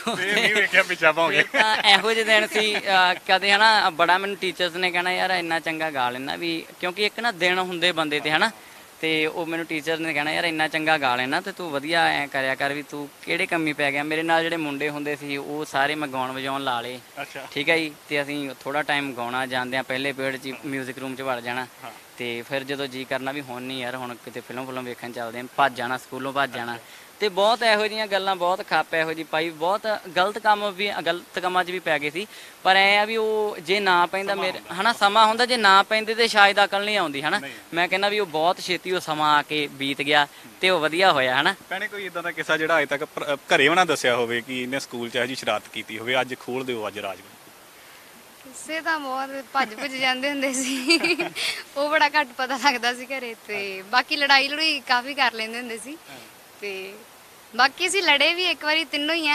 ਤਾਂ ਇਹੋ ਜਿਹੇ ਦਿਨ ਸੀ ਕਦੇ ਹੈ ਨਾ, ਬੜਾ ਮੈਨੂੰ ਟੀਚਰਸ ਨੇ ਕਹਿਣਾ ਯਾਰ ਇੰਨਾ ਚੰਗਾ ਗਾ ਲੈਣਾ ਵੀ, ਕਿਉਂਕਿ ਇੱਕ ਨਾ ਦਿਨ ਹੁੰਦੇ ਬੰਦੇ ਤੇ ਹੈ ਨਾ, ਤੇ ਉਹ ਮੈਨੂੰ ਟੀਚਰ ਨੇ ਕਹਿਣਾ ਯਾਰ ਇੰਨਾ ਚੰਗਾ ਗਾ ਲੈਣਾ ਤੇ ਤੂੰ ਵਧੀਆ ਐਂ ਕਰਿਆ ਕਰ ਵੀ, ਤੂੰ ਕਿਹੜੇ ਕੰਮੀ ਪੈ ਗਿਆ। ਮੇਰੇ ਨਾਲ ਜਿਹੜੇ ਮੁੰਡੇ ਹੁੰਦੇ ਸੀ ਉਹ ਸਾਰੇ ਮੈਂ ਗਾਉਣ ਵਜਾਉਣ ਲਾ ਲਏ, ਠੀਕ ਹੈ ਜੀ, ਤੇ ਅਸੀਂ ਥੋੜ੍ਹਾ ਟਾਈਮ ਗਾਉਣਾ ਜਾਂਦੇ ਹਾਂ, ਪਹਿਲੇ ਪੀਰੀਅਡ 'ਚ ਮਿਊਜ਼ਿਕ ਰੂਮ 'ਚ ਵੜ ਜਾਣਾ, ਤੇ ਫਿਰ ਜਦੋਂ ਜੀ ਕਰਨਾ ਵੀ ਹੁਣ ਨਹੀਂ ਯਾਰ ਹੁਣ ਕਿਤੇ ਫਿਲਮ ਫਿਲਮ ਵੇਖਣ ਚੱਲਦੇ ਹਾਂ, ਭੱਜ ਜਾਣਾ ਸਕੂਲੋਂ ਭੱਜ ਜਾਣਾ, ਤੇ ਬਹੁਤ ਇਹੋ ਜਿਹੀਆਂ ਗੱਲਾਂ, ਬਹੁਤ ਖੱਪ ਇਹੋ ਜਿਹੀ ਪਾਈ, ਬਹੁਤ ਗਲਤ ਕੰਮ ਵੀ ਗਲਤ ਕੰਮਾਂ 'ਚ ਵੀ ਪੈ ਗਏ ਸੀ। ਪਰ ਐਂ ਆ ਵੀ ਉਹ ਜੇ ਨਾ ਪੈਂਦਾ ਮੇਰੇ ਹੈ ਨਾ, ਸਮਾਂ ਹੁੰਦਾ ਜੇ ਨਾ ਪੈਂਦੇ ਤੇ ਸ਼ਾਇਦ ਅਕਲ ਨਹੀਂ ਆਉਂਦੀ ਹੈ ਨਾ। ਮੈਂ ਕਹਿੰਦਾ ਵੀ ਉਹ ਬਹੁਤ ਛੇਤੀ ਉਹ ਸਮਾਂ ਆ ਕੇ ਬੀਤ ਗਿਆ ਤੇ ਉਹ ਵਧੀਆ ਹੋਇਆ ਹੈ ਨਾ। ਭੈਣੇ ਕੋਈ ਇਦਾਂ ਦਾ ਕਿੱਸਾ ਜਿਹੜਾ ਅਜੇ ਤੱਕ ਘਰੇ ਉਹਨਾਂ ਦੱਸਿਆ ਹੋਵੇ ਕਿ ਇਹਨੇ ਸਕੂਲ 'ਚ ਇਹੋ ਜਿਹੀ ਸ਼ਰਾਰਤ ਕੀਤੀ ਹੋਵੇ, ਅੱਜ ਖੋਲ ਦਿਓ ਅੱਜ ਰਾਜ? ਕਿਸੇ ਤਾਂ ਬਹੁਤ ਭੱਜ ਭੁੱਜ ਜਾਂਦੇ ਹੁੰਦੇ ਸੀ ਉਹ ਬੜਾ ਘੱਟ ਪਤਾ ਲੱਗਦਾ ਸੀ ਘਰੇ, ਤੇ ਬਾਕੀ ਲੜਾਈ ਲੜੂਈ ਕਾਫੀ ਕਰ ਲੈਂਦੇ ਹੁੰਦੇ ਸੀ, ਤੇ ਬਾਕੀ ਅਸੀਂ ਲੜੇ ਵੀ ਇੱਕ ਵਾਰੀ ਤਿੰਨੋਂ ਹੀ ਆ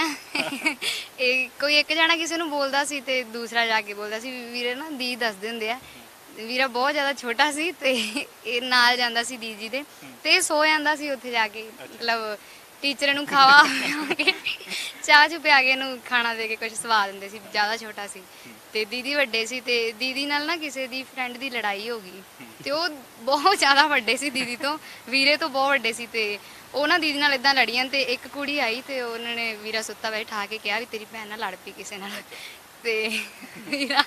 ਇਹ ਕੋਈ ਇੱਕ ਜਣਾ ਕਿਸੇ ਨੂੰ ਬੋਲਦਾ ਸੀ ਤੇ ਦੂਸਰਾ ਜਾ ਕੇ ਬੋਲਦਾ ਸੀ। ਵੀਰੇ ਨਾ ਦੀ ਦੱਸਦੇ ਹੁੰਦੇ ਆ, ਵੀਰਾ ਬਹੁਤ ਜ਼ਿਆਦਾ ਛੋਟਾ ਸੀ ਤੇ ਇਹ ਨਾਲ ਜਾਂਦਾ ਸੀ ਦੀਦੀ ਦੇ, ਤੇ ਇਹ ਸੋ ਜਾਂਦਾ ਸੀ ਉੱਥੇ ਜਾ ਕੇ, ਮਤਲਬ ਟੀਚਰ ਨੂੰ ਖਾਵਾ ਕੇ ਚਾਹ ਚੁ ਪਿਆ ਕੇ ਇਹਨੂੰ ਖਾਣਾ ਦੇ ਕੇ ਕੁਝ ਸਵਾ ਦਿੰਦੇ ਸੀ, ਜ਼ਿਆਦਾ ਛੋਟਾ ਸੀ, ਤੇ ਦੀਦੀ ਵੱਡੇ ਸੀ, ਤੇ ਦੀਦੀ ਨਾਲ ਨਾ ਕਿਸੇ ਦੀ ਫਰੈਂਡ ਦੀ ਲੜਾਈ ਹੋ ਗਈ, ਤੇ ਉਹ ਬਹੁਤ ਜ਼ਿਆਦਾ ਵੱਡੇ ਸੀ ਦੀਦੀ ਤੋਂ, ਵੀਰੇ ਤੋਂ ਬਹੁਤ ਵੱਡੇ ਸੀ, ਤੇ ਉਹ ਨਾ ਦੀਦੀ ਨਾਲ ਇਦਾਂ ਲੜੀਆਂ, ਤੇ ਇੱਕ ਕੁੜੀ ਆਈ ਤੇ ਉਹਨਾਂ ਨੇ ਵੀਰਾ ਸੁੱਤਾ ਵੇ ਠਾ ਕੇ ਕਿਹਾ ਵੀ ਤੇਰੀ ਭੈਣ ਨਾਲ ਲੜ ਪਈ ਕਿਸੇ ਨਾਲ, ਤੇ ਵੀਰਾ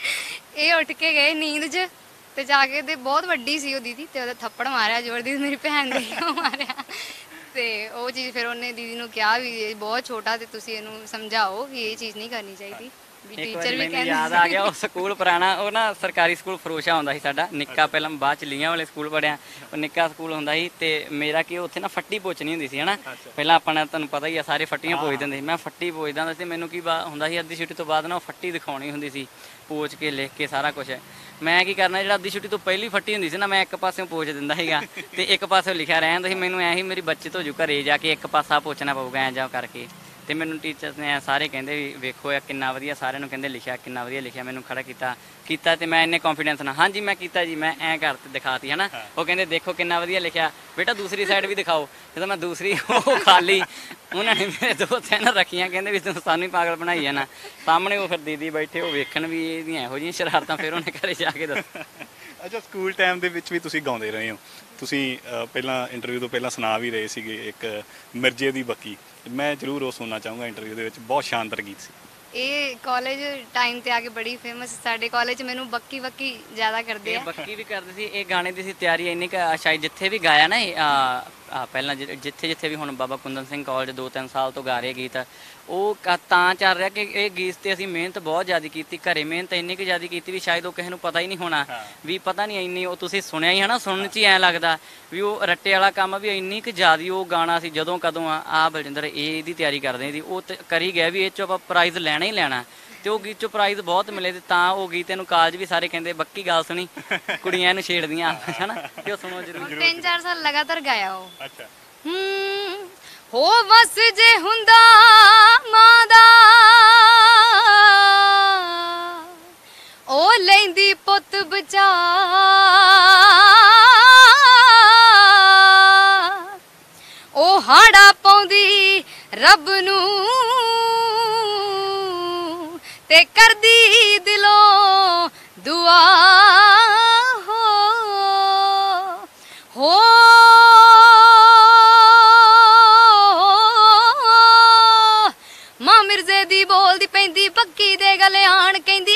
ਇਹ ਉੱਠ ਕੇ ਗਏ ਨੀਂਦ 'ਚ, ਤੇ ਜਾ ਕੇ ਤੇ ਬਹੁਤ ਵੱਡੀ ਸੀ ਉਹ ਦੀਦੀ, ਤੇ ਉਹਦਾ ਥੱਪੜ ਮਾਰਿਆ ਜ਼ੋਰ ਦੀ, ਮੇਰੀ ਭੈਣ ਦੇ ਮਾਰਿਆ, ਤੇ ਉਹ ਚੀਜ਼ ਫਿਰ ਉਹਨੇ ਦੀਦੀ ਨੂੰ ਕਿਹਾ ਵੀ ਇਹ ਬਹੁਤ ਛੋਟਾ ਤੇ ਤੁਸੀਂ ਇਹਨੂੰ ਸਮਝਾਓ ਵੀ ਇਹ ਚੀਜ਼ ਨਹੀਂ ਕਰਨੀ ਚਾਹੀਦੀ। ਟੀਚਰ ਵੀ ਕਹਿੰਦੇ ਯਾਦ ਆ ਗਿਆ ਉਹ ਸਕੂਲ ਪੁਰਾਣਾ, ਉਹ ਨਾ ਸਰਕਾਰੀ ਸਕੂਲ ਫਰੋਸ਼ਾ ਹੁੰਦਾ ਸੀ ਸਾਡਾ ਨਿੱਕਾ, ਪਹਿਲਾਂ ਬਾਅਦ ਚ ਲੀਆਂ ਵਾਲੇ ਸਕੂਲ ਪੜਿਆ, ਉਹ ਨਿੱਕਾ ਸਕੂਲ ਹੁੰਦਾ ਸੀ, ਤੇ ਮੇਰਾ ਕੀ ਉੱਥੇ ਨਾ ਫੱਟੀ ਪੋਚਣੀ ਹੁੰਦੀ ਸੀ ਹੈ ਨਾ, ਪਹਿਲਾਂ ਆਪਾਂ ਨੇ ਤੁਹਾਨੂੰ ਪਤਾ ਹੀ ਆ ਸਾਰੇ ਫੱਟੀਆਂ ਪੋਚ ਦਿੰਦੇ ਸੀ, ਮੈਂ ਫੱਟੀ ਪੋਚਦਾ ਹੁੰਦਾ ਸੀ, ਮੈਨੂੰ ਕੀ ਹੁੰਦਾ ਸੀ ਅੱਧੀ ਛੁੱਟੀ ਤੋਂ ਬਾਅਦ ਨਾ ਉਹ ਫੱਟੀ ਦਿਖਾਉਣੀ ਹੁੰਦੀ ਸੀ, ਪੋਚ ਕੇ ਲਿਖ ਕੇ ਸਾਰਾ ਕੁਝ। ਮੈਂ ਕੀ ਕਰਨਾ, ਜਿਹੜਾ ਅੱਧੀ ਛੁੱਟੀ ਤੋਂ ਪਹਿਲੀ ਫੱਟੀ ਹੁੰਦੀ ਸੀ ਨਾ, ਮੈਂ ਇੱਕ ਪਾਸਿਓਂ ਪੋਚ ਦਿੰਦਾ ਸੀਗਾ ਤੇ ਇੱਕ ਪਾਸਿਓਂ ਲਿਖਿਆ ਰਹਿੰਦਾ ਸੀ, ਮੈਨੂੰ ਐਂ ਹੀ ਮੇਰੀ ਬੱਚਤ ਹੋ ਜੂ, ਘਰੇ ਜਾ ਕੇ ਇੱਕ ਪਾਸਾ ਪੋਚਣਾ ਪਊਗਾ ਐਂ ਜਾ ਕਰਕੇ, ਤੇ ਮੈਨੂੰ ਟੀਚਰਸ ਨੇ ਸਾਰੇ ਕਹਿੰਦੇ ਵੀ ਵੇਖੋ ਇਹ ਕਿੰਨਾ ਵਧੀਆ, ਸਾਰਿਆਂ ਨੂੰ ਕਹਿੰਦੇ ਲਿਖਿਆ ਕਿੰਨਾ ਵਧੀਆ ਲਿਖਿਆ, ਮੈਨੂੰ ਖੜਾ ਕੀਤਾ ਕੀਤਾ ਤੇ ਮੈਂ ਇੰਨੇ ਕੌਨਫੀਡੈਂਸ ਨਾਲ ਹਾਂਜੀ ਮੈਂ ਕੀਤਾ ਜੀ, ਮੈਂ ਐਂ ਕਰ ਦਿਖਾਤੀ ਹੈ ਨਾ, ਉਹ ਕਹਿੰਦੇ ਦੇਖੋ ਕਿੰਨਾ ਵਧੀਆ ਲਿਖਿਆ ਬੇਟਾ, ਦੂਸਰੀ ਸਾਈਡ ਵੀ ਦਿਖਾਓ, ਜਦੋਂ ਮੈਂ ਦੂਸਰੀ ਉਹ ਖਾਲੀ, ਉਹਨਾਂ ਨੇ ਮੇਰੇ ਦੋ ਤਿੰਨ ਰੱਖੀਆਂ, ਕਹਿੰਦੇ ਵੀ ਤੂੰ ਸਾਨੂੰ ਹੀ ਪਾਗਲ ਬਣਾਈ ਜਾਣਾ, ਸਾਹਮਣੇ ਉਹ ਫਿਰ ਦੀਦੀ ਬੈਠੇ ਉਹ ਵੇਖਣ ਵੀ ਇਹਦੀਆਂ ਇਹੋ ਜਿਹੀਆਂ ਸ਼ਰਾਰਤਾਂ, ਫਿਰ ਉਹਨੇ ਘਰੇ ਜਾ ਕੇ ਦੱਸ। ਅੱਛਾ, ਸਕੂਲ ਟਾਈਮ ਦੇ ਵਿੱਚ ਵੀ ਤੁਸੀਂ ਗਾਉਂਦੇ ਰਹੇ ਹੋ, ਤੁਸੀਂ ਪਹਿਲਾਂ ਇੰਟਰਵਿਊ ਤੋਂ ਪਹਿਲਾਂ ਸੁਣਾ ਵੀ ਰਹੇ ਸੀਗੇ ਇੱਕ ਮਿਰਜ਼ੇ ਦੀ ਬੱਕੀ, ਮੈਂ ਜ਼ਰੂਰ ਉਹ ਸੁਣਨਾ ਚਾਹੂੰਗਾ ਇੰਟਰਵਿਊ ਦੇ ਵਿੱਚ, ਬਹੁਤ ਸ਼ਾਨਦਾਰ ਗੀਤ ਸੀ। ਇਹ ਕਾਲਜ ਟਾਈਮ ਤੇ ਆ ਕੇ ਬੜੀ ਫੇਮਸ, ਸਾਡੇ ਕਾਲਜ 'ਚ ਮੈਨੂੰ ਬੱਕੀ ਬੱਕੀ ਜ਼ਿਆਦਾ ਕਰਦੇ ਆ, ਬੱਕੀ ਵੀ ਕਰਦੇ ਸੀ। ਇਹ ਗਾਣੇ ਦੀ ਸੀ ਤਿਆਰੀ ਇੰਨੀ ਕੁ ਸ਼ਾਇਦ ਜਿੱਥੇ ਵੀ ਗਾਇਆ ਨਾ ਇਹ ਪਹਿਲਾਂ ਜਿੱਥੇ ਜਿੱਥੇ ਵੀ ਹੁਣ ਬਾਬਾ ਕੁੰਦਨ ਸਿੰਘ ਕਾਲਜ ਦੋ ਤਿੰਨ ਸਾਲ ਤੋਂ ਗਾ ਰਹੇ ਗੀਤ, ਉਹ ਤਾਂ ਚੱਲ ਰਿਹਾ ਕਿ ਇਹ ਗੀਤ ਤੇ ਅਸੀਂ ਮਿਹਨਤ ਬਹੁਤ ਜ਼ਿਆਦਾ ਕੀਤੀ, ਘਰੇ ਮਿਹਨਤ ਇੰਨੀ ਕੁ ਜ਼ਿਆਦਾ ਕੀਤੀ ਵੀ ਸ਼ਾਇਦ ਉਹ ਕਿਸੇ ਨੂੰ ਪਤਾ ਹੀ ਨਹੀਂ ਹੋਣਾ, ਵੀ ਪਤਾ ਨਹੀਂ ਇੰਨੀ ਉਹ ਤੁਸੀਂ ਸੁਣਿਆ ਹੀ ਹੈ ਨਾ, ਸੁਣਨ 'ਚ ਹੀ ਐਂ ਲੱਗਦਾ ਵੀ ਉਹ ਰੱਟੇ ਵਾਲਾ ਕੰਮ ਵੀ ਇੰਨੀ ਕੁ ਜ਼ਿਆਦਾ ਉਹ ਗਾਣਾ ਸੀ। ਜਦੋਂ ਕਦੋਂ ਆ ਆ ਬਲਜਿੰਦਰ ਇਹ ਇਹਦੀ ਤਿਆਰੀ ਕਰਦੇ ਸੀ, ਉਹ ਕਰੀ ਗਿਆ ਵੀ ਇਹ 'ਚੋਂ ਆਪਾਂ ਪ੍ਰਾਈਜ਼ ਲੈਣਾ ਹੀ ਲੈਣਾ, ਤੇ ਉਹ ਗੀਤ 'ਚੋਂ ਪ੍ਰਾਈਜ਼ ਬਹੁਤ ਮਿਲੇ, ਤੇ ਤਾਂ ਉਹ ਗੀਤ ਇਹਨੂੰ ਕਾਲਜ ਵੀ ਸਾਰੇ ਕਹਿੰਦੇ ਬੱਕੀ ਗੱਲ ਸੁਣੀ, ਕੁੜੀਆਂ ਇਹਨੂੰ ਛੇੜਦੀਆਂ ਹੈ ਨਾ, ਤੇ ਉਹ ਸੁਣੋ ਜ਼ਰੂਰ। ਤਿੰਨ ਚਾਰ ਸਾਲ ਲਗਾਤਾਰ ਗਾਇਆ ਉਹ। ਅੱਛਾ। ਹੂੰ ਹੋ ਵਸ ਜੇ ਹੁੰਦਾ ਮਾਂ ਦਾ ਉਹ ਲੈਂਦੀ ਪੁੱਤ ਬਚਾ, ਉਹ ਹਾੜਾ ਪਾਉਂਦੀ ਰੱਬ ਨੂੰ ਤੇ ਕਰਦੀ ਦਿਲੋਂ ਦੁਆ, ਹੋ ਹੋ ਮਾਂ ਮਿਰਜ਼ੇ ਦੀ ਬੋਲਦੀ ਪੈਂਦੀ ਬੱਕੀ ਦੇ ਗਲੇ ਆਣ, ਕਹਿੰਦੀ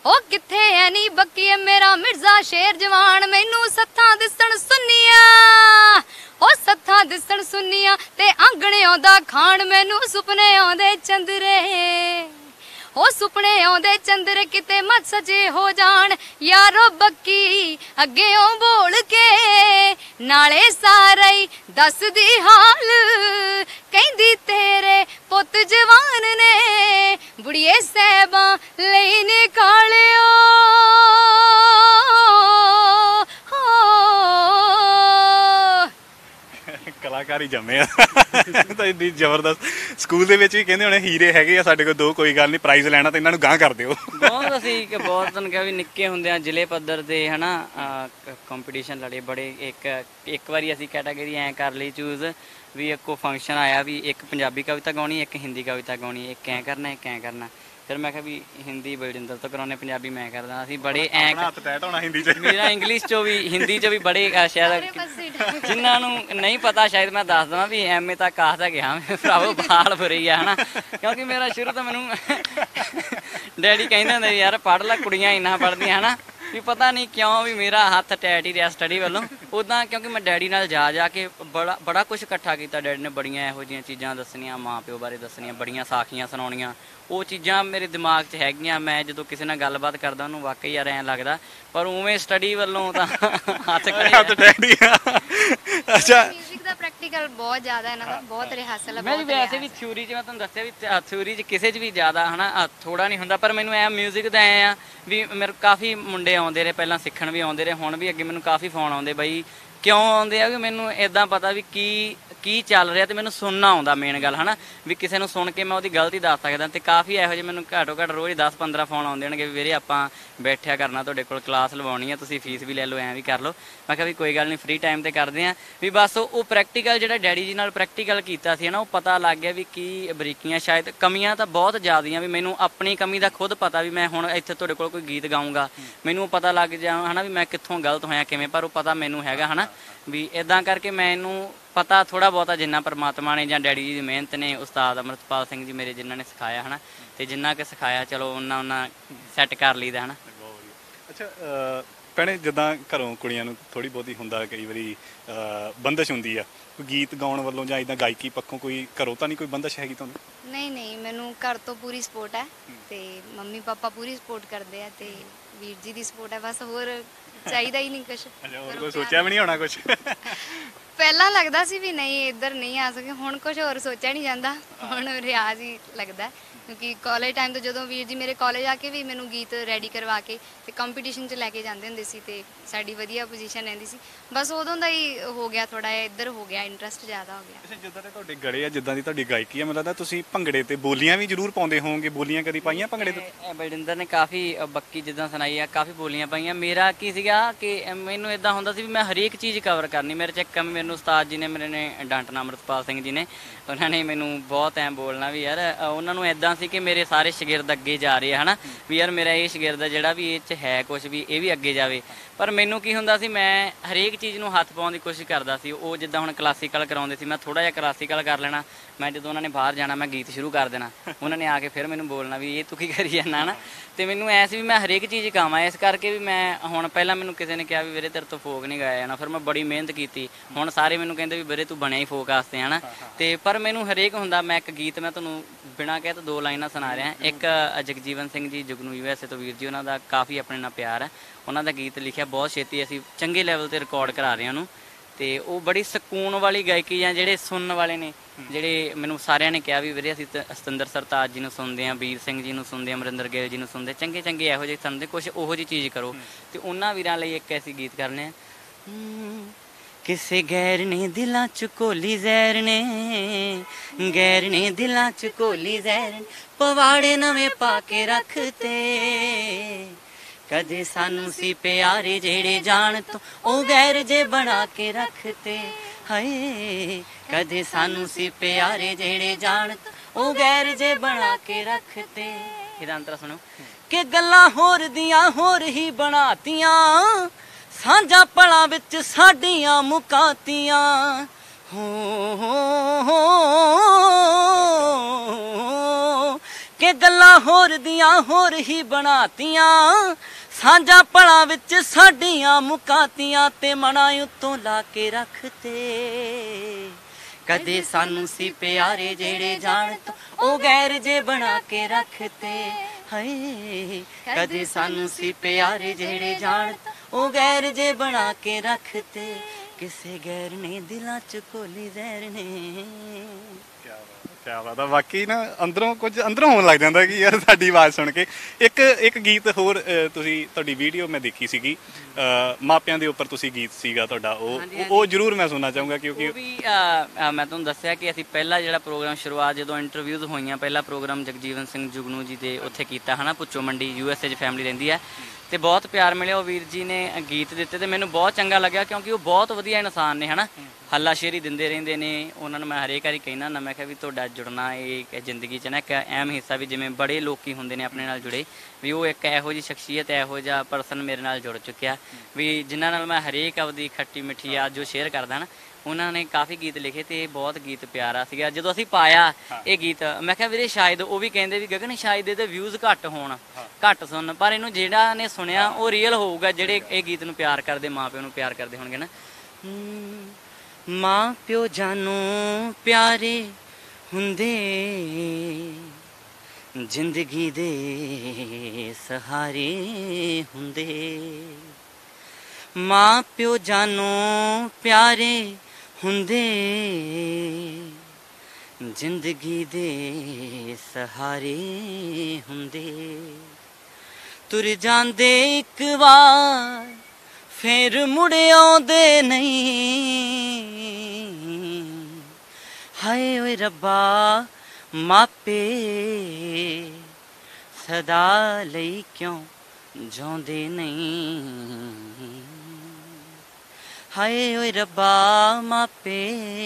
ਉਹ ਕਿੱਥੇ ਐ ਨੀ ਬੱਕੀਏ ਮੇਰਾ ਮਿਰਜ਼ਾ ਸ਼ੇਰ ਜਵਾਨ ਮੈਨੂੰ ਸੱਥਾਂ ਦਿਸਣ ਸੁੰਨੀਆਂ ਉਹ ਸੱਥਾਂ ਦਿਸਣ ਸੁੰਨੀਆਂ ਤੇ ਆਂਗਣਿਆਂ ਦਾ ਖਾਣ ਮੈਨੂੰ ਸੁਪਨੇ ਆਉਂਦੇ ਚੰਦਰੇ ਉਹ ਸੁਪਨੇ ਆਉਂਦੇ ਚੰਦਰ ਕਿਤੇ ਮਤ ਸਜੇ ਹੋ ਜਾਣ ਯਾਰੋ ਬੱਕੀ ਅੱਗਿਓਂ ਬੋਲ ਕੇ ਨਾਲੇ ਸਾਰੇ ਹੀ ਦੱਸਦੀ ਹਾਲ ਕਹਿੰਦੀ ਤੇਰੇ ਪੁੱਤ ਜਵਾਨ ਨੇ ਬੁੜੀਏ ਸਹਿਬਾਂ ਲਈ ਨਿਕਾਲਿਓ ਕਲਾਕਾਰੀ ਜੰਮੇ ਆ ਤਾਂ ਇੰਨੀ ਜ਼ਬਰਦਸਤ। ਸਕੂਲ ਦੇ ਵਿੱਚ ਵੀ ਕਹਿੰਦੇ ਹੋਣੇ ਹੀਰੇ ਹੈਗੇ ਆ ਸਾਡੇ ਕੋਲ ਦੋ, ਕੋਈ ਗੱਲ ਨਹੀਂ, ਪ੍ਰਾਈਜ਼ ਲੈਣਾ ਤਾਂ ਇਹਨਾਂ ਨੂੰ ਗਾਂਹ ਕਰ ਦਿਓ। ਬਹੁਤ ਅਸੀਂ ਕਿ ਬਹੁਤ ਤੁਹਾਨੂੰ ਕਿਹਾ ਵੀ ਨਿੱਕੇ ਹੁੰਦੇ ਆ ਜ਼ਿਲ੍ਹੇ ਪੱਧਰ ਤੇ ਹਨਾ ਕੰਪੀਟੀਸ਼ਨ ਲੜੇ ਬੜੇ। ਇੱਕ ਇੱਕ ਵਾਰੀ ਅਸੀਂ ਕੈਟਾਗਰੀ ਐਂ ਕਰ ਲਈ ਚੂਜ਼ ਵੀ ਇੱਕੋ ਫੰਕਸ਼ਨ ਆਇਆ ਵੀ ਇੱਕ ਪੰਜਾਬੀ ਕਵਿਤਾ ਗਾਉਣੀ, ਇੱਕ ਹਿੰਦੀ ਕਵਿਤਾ ਗਾਉਣੀ, ਇੱਕ ਐਂ ਕਰਨਾ ਇੱਕ ਐਂ ਕਰਨਾ। ਫਿਰ ਮੈਂ ਕਿਹਾ ਵੀ ਹਿੰਦੀ ਬਲਜਿੰਦਰ ਤੋਂ ਕਰਾਉਣੇ, ਪੰਜਾਬੀ ਮੈਂ ਕਰਦਾ। ਅਸੀਂ ਬੜੇ ਐਂ ਹੱਥ ਟੈਟ ਹੋਣਾ ਹਿੰਦੀ 'ਚ। ਮੇਰਾ ਇੰਗਲਿਸ਼ 'ਚੋਂ ਵੀ ਹਿੰਦੀ 'ਚੋਂ ਵੀ ਬੜੇ ਅ, ਸ਼ਾਇਦ ਜਿਨ੍ਹਾਂ ਨੂੰ ਨਹੀਂ ਪਤਾ ਸ਼ਾਇਦ ਮੈਂ ਦੱਸ ਦੇਵਾਂ ਵੀ ਐਮ ਏ ਤੱਕ ਆਖਦਾ ਗਿਆ ਮੈਂ ਭਰਾਵੋ ਬਾਲ ਬੁਰੀ ਆ ਹਨਾ, ਕਿਉਂਕਿ ਮੇਰਾ ਸ਼ੁਰੂ ਤੋਂ ਮੈਨੂੰ ਡੈਡੀ ਕਹਿੰਦੇ ਹੁੰਦੇ ਯਾਰ ਪੜ੍ਹ ਲੈ, ਕੁੜੀਆਂ ਇੰਨਾ ਪੜ੍ਹਦੀਆਂ ਹਨਾ, ਵੀ ਪਤਾ ਨਹੀਂ ਕਿਉਂ ਵੀ ਮੇਰਾ ਹੱਥ ਟੈਟ ਹੀ ਰਿਹਾ ਸਟੱਡੀ ਵੱਲੋਂ। ਉੱਦਾਂ ਕਿਉਂਕਿ ਮੈਂ ਡੈਡੀ ਨਾਲ ਜਾ ਜਾ ਕੇ ਬੜਾ ਬੜਾ ਕੁਛ ਇਕੱਠਾ ਕੀਤਾ। ਡੈਡੀ ਨੇ ਬੜੀਆਂ ਇਹੋ ਜਿਹੀਆਂ ਚੀਜ਼ਾਂ ਦੱਸਣੀਆਂ, ਮਾਂ ਪਿਓ ਬਾਰੇ ਦੱਸਣੀਆਂ, ਬੜੀਆਂ ਸਾਖੀਆਂ ਸੁਣਾਉਣੀਆਂ। ਉਹ ਚੀਜ਼ਾਂ ਮੇਰੇ ਦਿਮਾਗ 'ਚ ਹੈਗੀਆਂ। ਮੈਂ ਜਦੋਂ ਕਿਸੇ ਨਾਲ ਗੱਲਬਾਤ ਕਰਦਾ ਉਹਨੂੰ ਵਾਕਈ ਯਾਰ ਐਂ ਲੱਗਦਾ, ਪਰ ਉਵੇਂ ਸਟੱਡੀ ਵੱਲੋਂ ਤਾਂ ਹੱਥ ਹੱਥ ਟੈਟ ਹੀ ਆ। ਅੱਛਾ, ਮਿਊਜ਼ਿਕ ਦਾ ਪ੍ਰੈਕਟੀਕਲ ਬਹੁਤ ਜ਼ਿਆਦਾ ਇਹਨਾਂ ਦਾ, ਬਹੁਤ ਰਿਹਰਸਲ ਹੈ। ਮੈਂ ਵੀ ਵੈਸੇ ਵੀ ਥਿਊਰੀ 'ਚ ਮੈਂ ਤੁਹਾਨੂੰ ਦੱਸਿਆ ਵੀ ਥਿਊਰੀ 'ਚ ਕਿਸੇ 'ਚ ਵੀ ਜ਼ਿਆਦਾ ਹਨਾ ਥੋੜਾ ਨਹੀਂ ਹੁੰਦਾ, ਪਰ ਮੈਨੂੰ ਐ ਮਿਊਜ਼ਿਕ ਦਾ ਐ ਆ ਵੀ ਮੇਰੇ ਕਾਫੀ ਮੁੰਡੇ ਆਉਂਦੇ ਰਹੇ ਪਹਿਲਾਂ ਸਿੱਖਣ ਵੀ ਆਉਂਦੇ ਰਹੇ, ਹੁਣ ਵੀ ਅੱਗੇ ਮੈਨੂੰ ਕਾਫੀ ਫੋਨ ਆਉਂਦੇ ਬਈ ਕਿਉਂ ਆਉਂਦੇ ਆ ਵੀ ਮੈਨੂੰ ਇੱਦਾਂ ਪਤਾ ਵੀ ਕੀ ਕੀ ਚੱਲ ਰਿਹਾ ਤੇ ਮੈਨੂੰ ਸੁਣਨਾ ਆਉਂਦਾ ਮੇਨ ਗੱਲ ਹਨਾ, ਵੀ ਕਿਸੇ ਨੂੰ ਸੁਣ ਕੇ ਮੈਂ ਉਹਦੀ ਗਲਤੀ ਦੱਸ ਸਕਦਾ। ਤੇ ਕਾਫੀ ਇਹੋ ਜਿਹੇ ਮੈਨੂੰ ਘੱਟੋ ਘੱਟ ਰੋਜ਼ ਦਸ ਪੰਦਰਾਂ ਫੋਨ ਆਉਂਦੇ ਹੋਣਗੇ ਵੀ ਵੀਰੇ ਆਪਾਂ ਬੈਠਿਆ ਕਰਨਾ, ਤੁਹਾਡੇ ਕੋਲ ਕਲਾਸ ਲਵਾਉਣੀ ਆ, ਤੁਸੀਂ ਫੀਸ ਵੀ ਲੈ ਲਓ, ਐਂ ਵੀ ਕਰ ਲਓ। ਮੈਂ ਕਿਹਾ ਵੀ ਕੋਈ ਗੱਲ ਨਹੀਂ, ਫ੍ਰੀ ਟਾਈਮ ਤੇ ਕਰਦੇ ਆ। ਵੀ ਬਸ ਉਹ ਪ੍ਰੈਕਟੀਕਲ ਜਿਹੜਾ ਡੈਡੀ ਜੀ ਨਾਲ ਪ੍ਰੈਕਟੀਕਲ ਕੀਤਾ ਸੀ ਨਾ, ਉਹ ਪਤਾ ਲੱਗ ਗਿਆ ਵੀ ਕੀ ਬਰੀਕੀਆਂ, ਸ਼ਾਇਦ ਕਮੀਆਂ ਤਾਂ ਬਹੁਤ ਜ਼ਿਆਦੀਆਂ। ਵੀ ਮੈਨੂੰ ਆਪਣੀ ਕਮੀ ਦਾ ਖੁਦ ਪਤਾ ਵੀ ਮੈਂ ਹੁਣ ਇੱਥੇ ਤੁਹਾਡੇ ਕੋਲ ਕੋਈ ਗੀਤ ਗਾਊਂਗਾ ਮੈਨੂੰ ਪਤਾ ਲੱਗ ਜਾ ਹਨਾ ਵੀ ਮੈਂ ਕਿੱਥੋਂ ਗਲਤ ਹੋਇਆ ਕਿਵੇਂ, ਪਰ ਉਹ ਪਤਾ ਮੈਨੂੰ ਹੈਗਾ ਹਨਾ ਵੀ ਇੱਦਾਂ ਕਰਕੇ ਮੈਨੂੰ ਪਤਾ ਥੋੜਾ ਬਹੁਤਾ ਜਿੰਨਾ ਪਰਮਾਤਮਾ ਨੇ ਜਾਂ ਡੈਡੀ ਜੀ ਦੀ ਮਿਹਨਤ ਨੇ, ਉਸਤਾਦ ਅੰਮ੍ਰਿਤਪਾਲ ਸਿੰਘ ਜੀ ਮੇਰੇ ਜਿਨ੍ਹਾਂ ਨੇ ਸਿਖਾਇਆ ਹਨਾ, ਤੇ ਜਿੰਨਾ ਕਿ ਸਿਖਾਇਆ ਚਲੋ ਉਹਨਾਂ ਉਹਨਾਂ ਸੈੱਟ ਕਰ ਲਈਦਾ ਹਨਾ। ਅੱਛਾ ਭੈਣੇ, ਜਿੱਦਾਂ ਘਰੋਂ ਕੁੜੀਆਂ ਨੂੰ ਥੋੜੀ ਬਹੁਤੀ ਹੁੰਦਾ ਕਈ ਵਾਰੀ ਬੰਦਸ਼ ਹੁੰਦੀ ਆ ਕੋਈ ਗੀਤ ਗਾਉਣ ਵੱਲੋਂ ਜਾਂ ਇੱਦਾਂ ਗਾਇਕੀ ਪੱਖੋਂ, ਕੋਈ ਘਰੋਂ ਤਾਂ ਨਹੀਂ ਕੋਈ ਬੰਦਸ਼ ਹੈਗੀ ਤੁਹਾਨੂੰ? ਨਹੀਂ ਨਹੀਂ, ਮੈਨੂੰ ਘਰ ਤੋਂ ਪੂਰੀ ਸਪੋਰਟ ਹੈ ਤੇ ਮੰਮੀ ਪਾਪਾ ਪੂਰੀ ਸਪੋਰਟ ਕਰਦੇ ਆ ਤੇ ਵੀਰ ਜੀ ਦੀ ਸਪੋਰਟ ਹੈ, ਬਸ ਹੋਰ ਚਾਹੀਦਾ ਹੀ ਨਹੀਂ ਕੁਛ। ਅੱਛਾ, ਹੋਰ ਕੋਈ ਸੋਚਿਆ ਵੀ ਨਹੀਂ ਹੋਣਾ ਕੁਛ? ਪਹਿਲਾਂ ਲੱਗਦਾ ਸੀ ਵੀ ਨਹੀਂ ਇੱਧਰ ਨਹੀਂ ਆ ਸਕੇ, ਹੁਣ ਕੁਝ ਹੋਰ ਸੋਚਿਆ ਨਹੀਂ ਜਾਂਦਾ, ਹੁਣ ਰਿਆਜ਼ ਹੀ ਲੱਗਦਾ। ਕਿਉਂਕਿ ਕਾਲਜ ਟਾਈਮ ਤੋਂ ਜਦੋਂ ਵੀਰ ਜੀ ਮੇਰੇ ਕਾਲਜ ਆ ਕੇ ਵੀ ਮੈਨੂੰ ਗੀਤ ਰੈਡੀ ਕਰਵਾ ਕੇ ਤੇ ਕੰਪੀਟੀਸ਼ਨ 'ਚ ਲੈ ਕੇ ਜਾਂਦੇ ਹੁੰਦੇ ਸੀ ਤੇ ਸਾਡੀ ਵਧੀਆ ਪੋਜੀਸ਼ਨ ਰਹਿੰਦੀ ਸੀ, ਬਸ ਉਦੋਂ ਦਾ ਹੀ ਹੋ ਗਿਆ ਥੋੜਾ ਜਿਹਾ ਇੱਧਰ ਹੋ ਗਿਆ, ਇੰਟਰਸਟ ਜ਼ਿਆਦਾ ਹੋ ਗਿਆ। ਅੱਛਾ, ਜਿੱਦਾਂ ਦੇ ਤੁਹਾਡੇ ਗਲੇ ਆ, ਜਿੱਦਾਂ ਦੀ ਤੁਹਾਡੀ ਗਾਇਕੀ ਆ, ਮੈਨੂੰ ਲੱਗਦਾ ਤੁਸੀਂ ਭੰਗੜੇ ਤੇ ਬੋਲੀਆਂ ਵੀ ਜ਼ਰੂਰ ਪਾਉਂਦੇ ਹੋਵੋਗੇ। ਬੋਲੀਆਂ ਕਦੀ ਪਾਈਆਂ ਭੰਗੜੇ ਤੇ? ਬਲਜਿੰਦਰ ਨੇ ਕਾਫੀ ਬੱਕੀ ਜਿੱਦਾਂ ਸੁਣਾਈ ਆ, ਕਾਫੀ ਬੋਲੀਆਂ ਪਾਈਆਂ। ਮੇਰਾ ਕੀ ਸੀਗਾ ਕਿ ਮੈਨੂੰ ਇਦਾਂ ਹੁੰਦਾ ਸੀ ਵੀ ਮੈਂ ਹਰੇਕ ਚੀਜ਼ ਕਵਰ ਕਰਨੀ। ਮੇਰੇ ਚ ਇੱਕ ਮੈਨੂੰ ਉਸਤਾਦ ਜੀ ਨੇ ਮੇਰੇ ਨੇ ਡਾਂਟਣਾ, ਅੰਮ੍ਰਿਤਪਾਲ ਸਿੰਘ ਜੀ ਨੇ, ਉਹਨਾਂ ਨੇ ਮੈਨੂੰ ਬਹੁਤ ਐਂ ਬੋਲਣਾ ਵੀ ਯਾਰ ਉਹਨਾਂ ਨੂੰ ਇੱਦਾਂ ਸੀ ਕਿ ਮੇਰੇ ਸਾਰੇ ਸ਼ਾਗਿਰਦ ਅੱਗੇ ਜਾ ਰਹੇ ਆ ਹਨਾ, ਵੀ ਯਾਰ ਮੇਰਾ ਇਹ ਸ਼ਾਗਿਰਦ ਜਿਹੜਾ ਵੀ ਇਹ 'ਚ ਹੈ ਕੁਛ ਵੀ ਇਹ ਵੀ ਅੱਗੇ ਜਾਵੇ। ਪਰ ਮੈਨੂੰ ਕੀ ਹੁੰਦਾ ਸੀ, ਮੈਂ ਹਰੇਕ ਚੀਜ਼ ਨੂੰ ਹੱਥ ਪਾਉਣ ਦੀ ਕੋਸ਼ਿਸ਼ ਕਰਦਾ ਸੀ। ਉਹ ਜਿੱਦਾਂ ਹੁਣ ਕਲਾਸੀਕਲ ਕਰਾਉਂਦੇ ਸੀ, ਮੈਂ ਥੋੜ੍ਹਾ ਜਿਹਾ ਕਲਾਸੀਕਲ ਕਰ ਲੈਣਾ। ਮੈਂ ਜਦੋਂ ਉਹਨਾਂ ਨੇ ਬਾਹਰ ਜਾਣਾ ਮੈਂ ਗੀਤ ਸ਼ੁਰੂ ਕਰ ਦੇਣਾ, ਉਹਨਾਂ ਨੇ ਆ ਕੇ ਫਿਰ ਮੈਨੂੰ ਬੋਲਣਾ ਵੀ ਇਹ ਤੂੰ ਕੀ ਕਰੀ ਜਾਂਦਾ ਨਾ। ਤੇ ਮੈਨੂੰ ਐ ਸੀ ਵੀ ਮੈਂ ਹਰੇਕ ਚੀਜ਼ ਗਾਵਾਂ, ਇਸ ਕਰਕੇ ਵੀ ਮੈਂ ਹੁਣ ਪਹਿਲਾਂ ਮੈਨੂੰ ਕਿਸੇ ਨੇ ਕਿਹਾ ਵੀ ਵੀਰੇ ਤੇਰੇ ਤੋਂ ਫੋਕ ਨਹੀਂ ਗਾਇਆ ਜਾਣਾ, ਫਿਰ ਮੈਂ ਬੜੀ ਮਿਹਨਤ ਕੀਤੀ। ਹੁਣ ਸਾਰੇ ਮੈਨੂੰ ਕਹਿੰਦੇ ਵੀ ਵੀਰੇ ਤੂੰ ਬਣਿਆ ਹੀ ਫੋਕ ਵਾਸਤੇ ਹੈ ਨਾ। ਤੇ ਪਰ ਮੈਨੂੰ ਹਰੇਕ ਹੁੰਦਾ, ਮੈਂ ਇੱਕ ਗੀਤ ਮੈਂ ਤੁਹਾਨੂੰ ਬਿਨਾਂ ਕਹੇ ਤਾਂ ਦੋ ਲਾਈਨਾਂ ਸੁਣਾ ਰਿਹਾ। ਇੱਕ ਜਗਜੀਵਨ ਸਿੰਘ ਜੀ ਜੁਗਨੂ ਯੂ ਐਸ ਏ ਤੋਂ ਵੀਰ ਜੀ, ਉਹਨਾਂ ਦਾ ਕਾਫੀ ਆਪਣੇ ਨਾਲ ਪਿਆਰ ਹੈ, ਉਹਨਾਂ ਦਾ ਗੀਤ ਲਿਖਿਆ ਬਹੁਤ ਛੇਤੀ ਅਸੀਂ ਚੰਗੇ ਲੈਵਲ ਤੇ ਰਿਕਾਰਡ ਕਰਾ ਰਹੇ ਹਾਂ ਉਹਨੂੰ। ਤੇ ਉਹ ਬੜੀ ਸਕੂਨ ਵਾਲੀ ਗਾਇਕੀ ਜਾਂ ਜਿਹੜੇ ਸੁਣਨ ਵਾਲੇ ਨੇ, ਜਿਹੜੇ ਮੈਨੂੰ ਸਾਰਿਆਂ ਨੇ ਕਿਹਾ ਵੀ ਵੀਰੇ ਅਸੀਂ ਸਤਿੰਦਰ ਸਰਤਾਜ ਜੀ ਨੂੰ ਸੁਣਦੇ ਹਾਂ, ਵੀਰ ਸਿੰਘ ਜੀ ਨੂੰ ਸੁਣਦੇ ਹਾਂ, ਅਮਰਿੰਦਰ ਗਿੱਲ ਜੀ ਨੂੰ ਸੁਣਦੇ, ਚੰਗੇ ਚੰਗੇ ਇਹੋ ਜਿਹੇ ਸੁਣਦੇ, ਕੁਛ ਉਹੋ ਜਿਹੀ ਚੀਜ਼ ਕਰੋ। ਤੇ ਉਹਨਾਂ ਵੀਰਾਂ ਲਈ ਇੱਕ ਐਸੀ ਗੀਤ ਕਰਨੇ ਆ। ਕਿਸੇ ਗੈਰ ਨੇ ਦਿਲਾਂ ਚ ਘੋਲੀ ਜ਼ਹਿਰ ਨੇ, ਗੈਰ ਨੇ ਦਿਲਾਂ ਚ ਘੋਲੀ ਜ਼ਹਿਰ ਨੇ, ਪਵਾੜੇ ਨਵੇਂ ਪਾ ਕੇ ਰੱਖਤੇ। ਕਦੇ ਸਾਨੂੰ ਸੀ ਪਿਆਰੇ ਜਿਹੜੇ ਜਾਣ ਤੋਂ ਉਹ ਗੈਰ ਜੇ ਬਣਾ ਕੇ ਰੱਖਤੇ। ਹਾਏ ਕਦੇ ਸਾਨੂੰ ਸੀ ਪਿਆਰੇ ਜਿਹੜੇ ਜਾਣ ਤੋਂ ਉਹ ਗੈਰ ਜੇ ਬਣਾ ਕੇ ਰੱਖਤੇ। ਇਹਦਾ ਅੰਤਰਾ ਸੁਣੋ ਕਿ ਗੱਲਾਂ ਹੋਰ ਦੀਆਂ ਹੋਰ ਹੀ ਬਣਾਤੀਆਂ, ਸਾਂਝਾਂ ਪਲਾਂ ਵਿੱਚ ਸਾਡੀਆਂ ਮੁਕਾਤੀਆਂ। ਹੋ ਕਿ ਕਿ ਗੱਲਾਂ ਹੋਰ ਦੀਆਂ ਹੋਰ ਹੀ ਬਣਾਤੀਆਂ, ਸਾਂਝਾਂ ਪਲਾਂ ਵਿੱਚ ਸਾਡੀਆਂ ਮੁਕਾਤੀਆਂ ਤੇ ਮਨਾਂ ਉੱਤੋਂ ਲਾ ਕੇ ਰੱਖਤੇ। ਕਦੇ ਸਾਨੂੰ ਸੀ ਪਿਆਰੇ ਜਿਹੜੇ ਜਾਣ ਤੋਂ ਉਹ ਗੈਰ ਜੇ ਬਣਾ ਕੇ ਰੱਖਤੇ। ਹਾਏ ਕਦੇ ਸਾਨੂੰ ਸੀ ਪਿਆਰੇ ਜਿਹੜੇ ਜਾਣ ਤੋਂ ਉਹ ਗੈਰ ਜੇ ਬਣਾ ਕੇ ਰੱਖਤੇ। ਕਿਸੇ ਗੈਰ ਨੇ ਦਿਲਾਂ ਚ ਕੋਲੀ ਜ਼ਹਿਰ ਨੇ। ਕਿਆ ਬਾਤ ਆ, ਵਾਕਈ ਨਾ ਅੰਦਰੋਂ ਕੁਝ ਅੰਦਰੋਂ ਹੋਣ ਲੱਗ ਜਾਂਦਾ ਕਿ ਯਾਰ ਸਾਡੀ ਆਵਾਜ਼ ਸੁਣ ਕੇ। ਇੱਕ ਇੱਕ ਗੀਤ ਹੋਰ ਅ, ਤੁਸੀਂ ਤੁਹਾਡੀ ਵੀਡੀਓ ਮੈਂ ਦੇਖੀ ਸੀਗੀ, ਅ, ਮਾਪਿਆਂ ਦੇ ਉੱਪਰ ਤੁਸੀਂ ਗੀਤ ਸੀਗਾ ਤੁਹਾਡਾ, ਉਹ ਉਹ ਜ਼ਰੂਰ ਮੈਂ ਸੁਣਨਾ ਚਾਹੂੰਗਾ ਕਿਉਂਕਿ ਉਹ ਵੀ ਅ, ਅ, ਮੈਂ ਤੁਹਾਨੂੰ ਦੱਸਿਆ ਕਿ ਅਸੀਂ ਪਹਿਲਾ ਜਿਹੜਾ ਪ੍ਰੋਗਰਾਮ ਸ਼ੁਰੂਆਤ ਜਦੋਂ ਇੰਟਰਵਿਊਜ਼ ਹੋਈਆਂ, ਪਹਿਲਾ ਪ੍ਰੋਗਰਾਮ ਜਗਜੀਵਨ ਸਿੰਘ ਜੁਗਨੂ ਜੀ ਦੇ ਉੱਥੇ ਕੀਤਾ ਹਨਾ, ਪੁੱਚੋ ਮੰਡੀ ਯੂ ਐਸ ਏ 'ਚ ਫੈਮਿਲੀ ਰਹਿੰਦੀ ਹੈ ਤੇ ਬਹੁਤ ਪਿਆਰ ਮਿਲਿਆ। ਉਹ ਵੀਰ ਜੀ ਨੇ ਗੀਤ ਦਿੱਤੇ ਤੇ ਮੈਨੂੰ ਬਹੁਤ ਚੰਗਾ ਲੱਗਿਆ ਕਿਉਂਕਿ ਉਹ ਬਹੁਤ ਵਧੀਆ ਇਨਸਾਨ ਨੇ ਹਨਾ, ਹੱਲਾਸ਼ੇਰੀ ਦਿੰਦੇ ਰਹਿੰਦੇ ਨੇ। ਉਹਨਾਂ ਨੂੰ ਮੈਂ ਹਰੇਕ ਵਾਰੀ ਕਹਿਣਾ ਨਾ, ਮੈਂ ਕਿਹਾ ਵੀ ਤੁਹਾਡਾ ਜੁੜਨਾ ਇਹ ਜ਼ਿੰਦਗੀ 'ਚ ਨਾ ਇੱਕ ਅਹਿਮ ਹਿੱਸਾ, ਵੀ ਜਿਵੇਂ ਬੜੇ ਲੋਕੀ ਹੁੰਦੇ ਨੇ ਆਪਣੇ ਨਾਲ ਜੁੜੇ, ਵੀ ਉਹ ਇੱਕ ਇਹੋ ਜਿਹੀ ਸ਼ਖਸੀਅਤ, ਇਹੋ ਜਿਹਾ ਪਰਸਨ ਮੇਰੇ ਨਾਲ ਜੁੜ ਚੁੱਕਿਆ ਵੀ ਜਿਨ੍ਹਾਂ ਨਾਲ ਮੈਂ ਹਰੇਕ ਆਪਦੀ ਖੱਟੀ ਮਿੱਠੀ ਯਾਦ ਜੋ ਸ਼ੇਅਰ ਕਰਦਾ ਨਾ। ਉਹਨਾਂ ਨੇ ਕਾਫੀ ਗੀਤ ਲਿਖੇ ਤੇ ਇਹ ਬਹੁਤ ਗੀਤ ਪਿਆਰਾ ਸੀਗਾ। ਜਦੋਂ ਅਸੀਂ ਪਾਇਆ ਇਹ ਗੀਤ, ਮੈਂ ਕਿਹਾ ਵੀਰੇ ਸ਼ਾਇਦ ਉਹ ਵੀ ਕਹਿੰਦੇ ਵੀ ਗਗਨ ਸ਼ਾਇਦ ਇਹਦੇ ਵਿਊਜ਼ ਘੱਟ ਹੋਣ, ਘੱਟ ਸੁਣਨ, ਪਰ ਇਹਨੂੰ ਜਿਹੜਾ ਨੇ ਸੁਣਿਆ ਉਹ ਰੀਅਲ ਹੋਊਗਾ, ਜਿਹੜੇ ਇਹ ਗੀਤ ਨੂੰ ਪਿਆਰ ਕਰਦੇ, ਮਾਂ ਪਿਓ ਨੂੰ ਪਿਆਰ ਕਰਦੇ ਹੋਣਗੇ ਨਾ। ਮਾਂ ਪਿਓ ਜਾਨੋਂ ਪਿਆਰੇ ਹੁੰਦੇ, ਜ਼ਿੰਦਗੀ ਦੇ ਸਹਾਰੇ ਹੁੰਦੇ। ਮਾਂ ਪਿਓ ਜਾਨੋਂ ਪਿਆਰੇ ਹੁੰਦੇ, ਜ਼ਿੰਦਗੀ ਦੇ ਸਹਾਰੇ ਹੁੰਦੇ। ਤੁਰ ਜਾਂਦੇ ਇੱਕ ਵਾਰ ਫੇਰ ਮੁੜ ਆਉਂਦੇ ਨਹੀਂ। ਹਾਏ ਓਏ ਰੱਬਾ ਮਾਪੇ ਸਦਾ ਲਈ ਕਿਉਂ ਜਿਉਂਦੇ ਨਹੀਂ। ਹਾਏ ਓਏ ਰੱਬਾ ਮਾਪੇ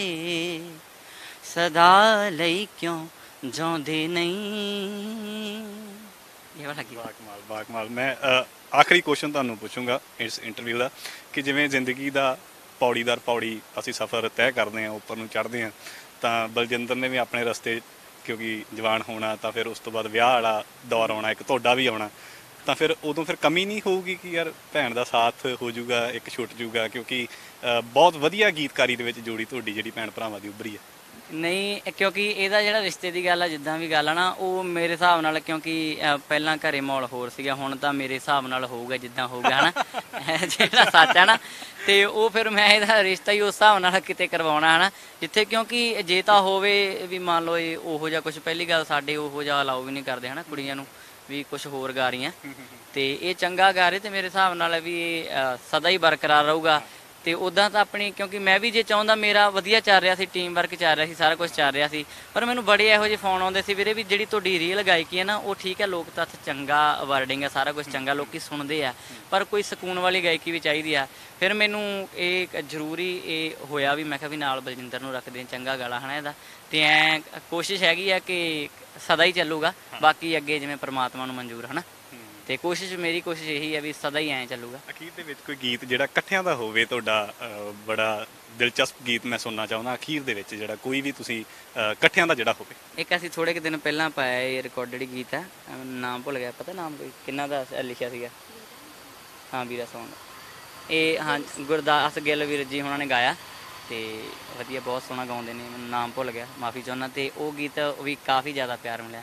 ਸਦਾ ਲਈ ਕਿਉਂ ਜਿਉਂਦੇ ਨਹੀਂ। ਇਹ ਵਾਲਾ ਕੀ ਬਾਕਮਾਲ ਬਾਕਮਾਲ। ਮੈਂ ਅ, ਆਖਰੀ ਕੁਐਸਚਨ ਤੁਹਾਨੂੰ ਪੁੱਛੂੰਗਾ ਇਸ ਇੰਟਰਵਿਊ ਦਾ ਕਿ ਜਿਵੇਂ ਜ਼ਿੰਦਗੀ ਦਾ ਪੌੜੀ ਦਰ ਪੌੜੀ ਅਸੀਂ ਸਫ਼ਰ ਤੈਅ ਕਰਦੇ ਹਾਂ, ਉੱਪਰ ਨੂੰ ਚੜ੍ਹਦੇ ਹਾਂ, ਤਾਂ ਬਲਜਿੰਦਰ ਨੇ ਵੀ ਆਪਣੇ ਰਸਤੇ, ਕਿਉਂਕਿ ਜਵਾਨ ਹੋਣਾ ਤਾਂ ਫਿਰ ਉਸ ਤੋਂ ਬਾਅਦ ਵਿਆਹ ਵਾਲਾ ਦੌਰ ਆਉਣਾ, ਇੱਕ ਤੁਹਾਡਾ ਵੀ ਆਉਣਾ, ਤਾਂ ਫਿਰ ਉਦੋਂ ਫਿਰ ਕਮੀ ਨਹੀਂ ਹੋਊਗੀ ਕਿ ਯਾਰ ਭੈਣ ਦਾ ਸਾਥ ਹੋ ਜਾਊਗਾ, ਇੱਕ ਛੁੱਟ ਜਾਊਗਾ, ਕਿਉਂਕਿ ਅ, ਬਹੁਤ ਵਧੀਆ ਗੀਤਕਾਰੀ ਦੇ ਵਿੱਚ ਜੋੜੀ ਤੁਹਾਡੀ ਜਿਹੜੀ ਭੈਣ ਭਰਾਵਾਂ ਦੀ ਉੱਭਰੀ ਹੈ। ਨਹੀਂ, ਕਿਉਂਕਿ ਇਹਦਾ ਜਿਹੜਾ ਰਿਸ਼ਤੇ ਦੀ ਗੱਲ ਆ, ਜਿੱਦਾਂ ਵੀ ਗੱਲ ਆ ਨਾ, ਉਹ ਮੇਰੇ ਹਿਸਾਬ ਨਾਲ, ਕਿਉਂਕਿ ਅ, ਪਹਿਲਾਂ ਘਰੇ ਮਾਹੌਲ ਹੋਰ ਸੀਗਾ, ਹੁਣ ਤਾਂ ਮੇਰੇ ਹਿਸਾਬ ਨਾਲ ਹੋਊਗਾ ਜਿੱਦਾਂ ਹੋਊਗਾ ਹਨਾ ਜਿਹੜਾ ਸੱਚ ਹੈ ਨਾ। ਤੇ ਉਹ ਫਿਰ ਮੈਂ ਇਹਦਾ ਰਿਸ਼ਤਾ ਹੀ ਉਸ ਹਿਸਾਬ ਨਾਲ ਕਿਤੇ ਕਰਵਾਉਣਾ ਹਨਾ, ਜਿੱਥੇ, ਕਿਉਂਕਿ ਜੇ ਤਾਂ ਹੋਵੇ ਵੀ ਮੰਨ ਲਓ ਇਹ ਉਹੋ ਜਿਹਾ ਕੁਝ, ਪਹਿਲੀ ਗੱਲ ਸਾਡੇ ਉਹੋ ਜਿਹਾ ਅਲਾਓ ਵੀ ਨਹੀਂ ਕਰਦੇ ਹਨਾ ਕੁੜੀਆਂ ਨੂੰ, ਵੀ ਕੁਝ ਹੋਰ ਗਾ ਰਹੀਆਂ ਤੇ ਇਹ ਚੰਗਾ ਗਾ ਰਹੇ, ਤੇ ਮੇਰੇ ਹਿਸਾਬ ਨਾਲ ਵੀ ਇਹ ਸਦਾ ਹੀ ਬਰਕਰਾਰ ਰਹੂਗਾ। ਤੇ ਉੱਦਾਂ ਤਾਂ ਆਪਣੀ, ਕਿਉਂਕਿ ਮੈਂ ਵੀ ਜੇ ਚਾਹੁੰਦਾ, ਮੇਰਾ ਵਧੀਆ ਚੱਲ ਰਿਹਾ ਸੀ, ਟੀਮ ਵਰਕ ਚੱਲ ਰਿਹਾ ਸੀ, ਸਾਰਾ ਕੁਝ ਚੱਲ ਰਿਹਾ ਸੀ, ਪਰ ਮੈਨੂੰ ਬੜੇ ਇਹੋ ਜਿਹੇ ਫੋਨ ਆਉਂਦੇ ਸੀ ਵੀਰੇ ਵੀ ਜਿਹੜੀ ਤੁਹਾਡੀ ਰੀਅਲ ਗਾਇਕੀ ਹੈ ਨਾ, ਉਹ ਠੀਕ ਹੈ, ਲੋਕ ਤੱਥ ਚੰਗਾ, ਵਰਡਿੰਗ ਹੈ, ਸਾਰਾ ਕੁਝ ਚੰਗਾ, ਲੋਕੀ ਸੁਣਦੇ ਆ, ਪਰ ਕੋਈ ਸਕੂਨ ਵਾਲੀ ਗਾਇਕੀ ਵੀ ਚਾਹੀਦੀ ਆ। ਫਿਰ ਮੈਨੂੰ ਇਹ ਜ਼ਰੂਰੀ ਇਹ ਹੋਇਆ ਵੀ ਮੈਂ ਕਿਹਾ ਵੀ ਨਾਲ ਬਲਜਿੰਦਰ ਨੂੰ ਰੱਖਦੇ, ਚੰਗਾ ਗਾਲਾ ਹਨਾ ਇਹਦਾ, ਤੇ ਐ ਕੋਸ਼ਿਸ਼ ਹੈਗੀ ਆ ਕਿ ਸਦਾ ਹੀ ਚੱਲੂਗਾ, ਬਾਕੀ ਅੱਗੇ ਜਿਵੇਂ ਪ੍ਰਮਾਤਮਾ ਨੂੰ ਮਨਜ਼ੂਰ ਹਨਾ। ਤੇ ਕੋਸ਼ਿਸ਼, ਮੇਰੀ ਕੋਸ਼ਿਸ਼ ਇਹੀ ਹੈ ਵੀ ਸਦਾ ਹੀ ਐਂ ਚੱਲੂਗਾ। ਅਖੀਰ ਦੇ ਵਿੱਚ ਕੋਈ ਗੀਤ ਜਿਹੜਾ ਇਕੱਠਿਆਂ ਦਾ ਹੋਵੇ ਤੁਹਾਡਾ, ਬੜਾ ਦਿਲਚਸਪ ਗੀਤ ਮੈਂ ਸੁਣਨਾ ਚਾਹੁੰਦਾ ਅਖੀਰ ਦੇ ਵਿੱਚ, ਜਿਹੜਾ ਕੋਈ ਵੀ ਤੁਸੀਂ ਇਕੱਠਿਆਂ ਦਾ ਜਿਹੜਾ ਹੋਵੇ। ਇੱਕ ਅਸੀਂ ਥੋੜੇ ਕੁ ਦਿਨ ਪਹਿਲਾਂ ਪਾਇਆ, ਇਹ ਰਿਕਾਰਡਡ ਗੀਤ ਹੈ, ਨਾਮ ਭੁੱਲ ਗਿਆ, ਪਤਾ ਨਾਮ ਕੋਈ ਕਿੰਨਾ ਦਾ ਲਿਖਿਆ ਸੀਗਾ? ਹਾਂ, ਵੀਰਾ ਸੌਂਗ, ਇਹ ਹਾਂ ਗੁਰਦਾਸ ਗਿੱਲ ਵੀਰ ਜੀ ਉਹਨਾਂ ਨੇ ਗਾਇਆ ਤੇ ਵਧੀਆ, ਬਹੁਤ ਸੋਹਣਾ ਗਾਉਂਦੇ ਨੇ, ਮੈਨੂੰ ਨਾਮ ਭੁੱਲ ਗਿਆ, ਮਾਫੀ ਚਾਹੁੰਦਾ। ਤੇ ਉਹ ਗੀਤ ਵੀ ਕਾਫੀ ਜ਼ਿਆਦਾ ਪਿਆਰ ਮਿਲਿਆ।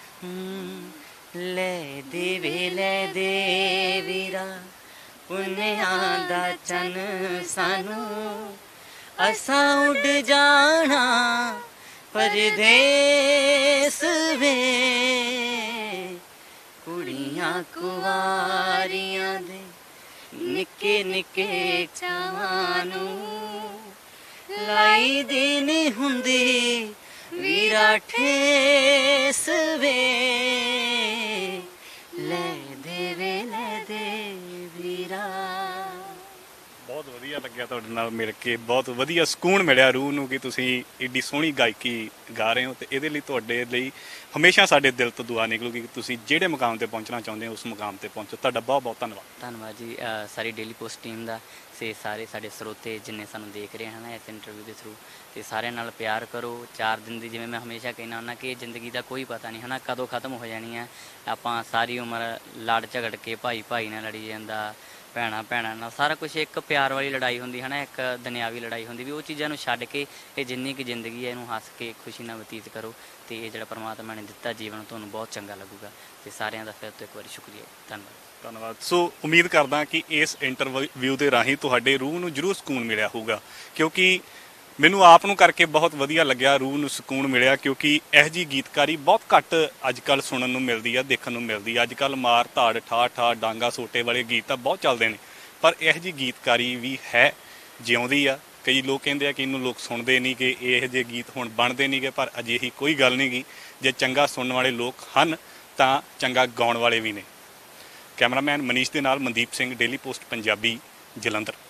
ਲੈ ਦੇ ਵੇ ਲੈ ਦੇ ਵੀਰਾ ਪੁੰਨਿਆਂ ਦਾ ਚੰਨ ਸਾਨੂੰ, ਅਸਾਂ ਉੱਡ ਜਾਣਾ ਪਰਦੇਸ ਵੇ। ਕੁੜੀਆਂ ਕੁਵਾਰੀਆਂ ਦੇ ਨਿੱਕੇ ਨਿੱਕੇ ਚਾਵਾਂ ਨੂੰ, ਲਾਈ ਦੀ ਨੀ ਹੁੰਦੀ ਵੀਰਾ ਠੇਸ ਵੇ। ਲੈ ਦੇ ਵੇ ਲੈ ਦੇ ਵੀਰਾ। ਬਹੁਤ ਵਧੀਆ। ਵਧੀਆ ਲੱਗਿਆ ਤੁਹਾਡੇ ਨਾਲ ਮਿਲ ਕੇ, ਬਹੁਤ ਵਧੀਆ ਸਕੂਨ ਮਿਲਿਆ ਰੂਹ ਨੂੰ ਕਿ ਤੁਸੀਂ ਏਡੀ ਸੋਹਣੀ ਗਾਇਕੀ ਗਾ ਰਹੇ ਹੋ, ਤੇ ਇਹਦੇ ਲਈ ਤੁਹਾਡੇ ਲਈ ਹਮੇਸ਼ਾ ਸਾਡੇ ਦਿਲ ਤੋਂ ਦੁਆ ਨਿਕਲੂਗੀ ਕਿ ਤੁਸੀਂ ਜਿਹੜੇ ਮੁਕਾਮ ਤੇ ਪਹੁੰਚਣਾ ਚਾਹੁੰਦੇ ਹੋ ਉਸ ਮੁਕਾਮ ਤੇ ਪਹੁੰਚੋ। ਤੁਹਾਡਾ ਬਹੁਤ ਬਹੁਤ ਧੰਨਵਾਦ। ਧੰਨਵਾਦ ਜੀ ਅ, ਸਾਰੀ ਡੇਲੀ ਪੋਸਟ ਟੀਮ ਦਾ, ਤੇ ਸਾਰੇ ਸਾਡੇ ਸਰੋਤੇ ਜਿੰਨੇ ਸਾਨੂੰ ਦੇਖ ਰਹੇ ਹਨ ਇਸ ਇੰਟਰਵਿਊ ਦੇ ਥਰੂ, ਤੇ ਸਾਰਿਆਂ ਨਾਲ ਪਿਆਰ ਕਰੋ। ਚਾਰ ਦਿਨ ਦੀ, ਜਿਵੇਂ ਮੈਂ ਹਮੇਸ਼ਾ ਕਹਿੰਦਾ ਹੁੰਦਾ ਕਿ ਜ਼ਿੰਦਗੀ ਦਾ ਕੋਈ ਪਤਾ ਨਹੀਂ ਹੈ ਨਾ ਕਦੋਂ ਖਤਮ ਹੋ ਜਾਣੀ ਹੈ। ਆਪਾਂ ਸਾਰੀ ਉਮਰ ਲੜ ਝਗੜ ਕੇ, ਭਾਈ ਭਾਈ ਨਾਲ ਲੜੀ ਜਾਂਦਾ, ਭੈਣਾਂ ਭੈਣਾਂ ਨਾਲ, ਸਾਰਾ ਕੁਝ ਇੱਕ ਪਿਆਰ ਵਾਲੀ ਲੜਾਈ ਹੁੰਦੀ ਹੈ ਨਾ, ਇੱਕ ਦੁਨਿਆਵੀ ਲੜਾਈ ਹੁੰਦੀ ਵੀ। ਉਹ ਚੀਜ਼ਾਂ ਨੂੰ ਛੱਡ ਕੇ ਇਹ ਜਿੰਨੀ ਕੁ ਜ਼ਿੰਦਗੀ ਹੈ ਇਹਨੂੰ ਹੱਸ ਕੇ ਖੁਸ਼ੀ ਨਾਲ ਬਤੀਤ ਕਰੋ, ਤੇ ਇਹ ਜਿਹੜਾ ਪਰਮਾਤਮਾ ਨੇ ਦਿੱਤਾ ਜੀਵਨ ਤੁਹਾਨੂੰ ਬਹੁਤ ਚੰਗਾ ਲੱਗੂਗਾ। ਤੇ ਸਾਰਿਆਂ ਦਾ ਫਿਰ ਤੋਂ ਇੱਕ ਵਾਰੀ ਸ਼ੁਕਰੀਆ, ਧੰਨਵਾਦ। ਧੰਨਵਾਦ। ਸੋ ਉਮੀਦ ਕਰਦਾ ਕਿ ਇਸ ਇੰਟਰਵਿਊ ਦੇ ਰਾਹੀਂ ਤੁਹਾਡੇ ਰੂਹ ਨੂੰ ਜ਼ਰੂਰ ਸਕੂਨ ਮਿਲਿਆ ਹੋਊਗਾ, ਕਿਉਂਕਿ ਮੈਨੂੰ ਆਪ ਨੂੰ ਕਰਕੇ ਬਹੁਤ ਵਧੀਆ ਲੱਗਿਆ, ਰੂਹ ਨੂੰ ਸਕੂਨ ਮਿਲਿਆ, ਕਿਉਂਕਿ ਇਹੋ ਜਿਹੀ ਗੀਤਕਾਰੀ ਬਹੁਤ ਘੱਟ ਅੱਜ ਕੱਲ੍ਹ ਸੁਣਨ ਨੂੰ ਮਿਲਦੀ ਆ, ਦੇਖਣ ਨੂੰ ਮਿਲਦੀ ਆ। ਅੱਜ ਕੱਲ੍ਹ ਮਾਰ ਧਾੜ, ਠਾ ਠਾ, ਡਾਂਗਾ ਸੋਟੇ ਵਾਲੇ ਗੀਤ ਤਾਂ ਬਹੁਤ ਚੱਲਦੇ ਨੇ, ਪਰ ਇਹੋ ਜਿਹੀ ਗੀਤਕਾਰੀ ਵੀ ਹੈ, ਜਿਉਂਦੀ ਆ। ਕਈ ਲੋਕ ਕਹਿੰਦੇ ਆ ਕਿ ਇਹਨੂੰ ਲੋਕ ਸੁਣਦੇ ਨਹੀਂ, ਕਿ ਇਹੋ ਜਿਹੇ ਗੀਤ ਹੁਣ ਬਣਦੇ ਨਹੀਂ ਗੇ, ਪਰ ਅਜਿਹੀ ਕੋਈ ਗੱਲ ਨਹੀਂ ਗੀ। ਜੇ ਚੰਗਾ ਸੁਣਨ ਵਾਲੇ ਲੋਕ ਹਨ ਤਾਂ ਚੰਗਾ ਗਾਉਣ ਵਾਲੇ ਵੀ ਨੇ। ਕੈਮਰਾਮੈਨ ਮਨੀਸ਼ ਦੇ ਨਾਲ ਮਨਦੀਪ ਸਿੰਘ, ਡੇਲੀ ਪੋਸਟ ਪੰਜਾਬੀ, ਜਲੰਧਰ।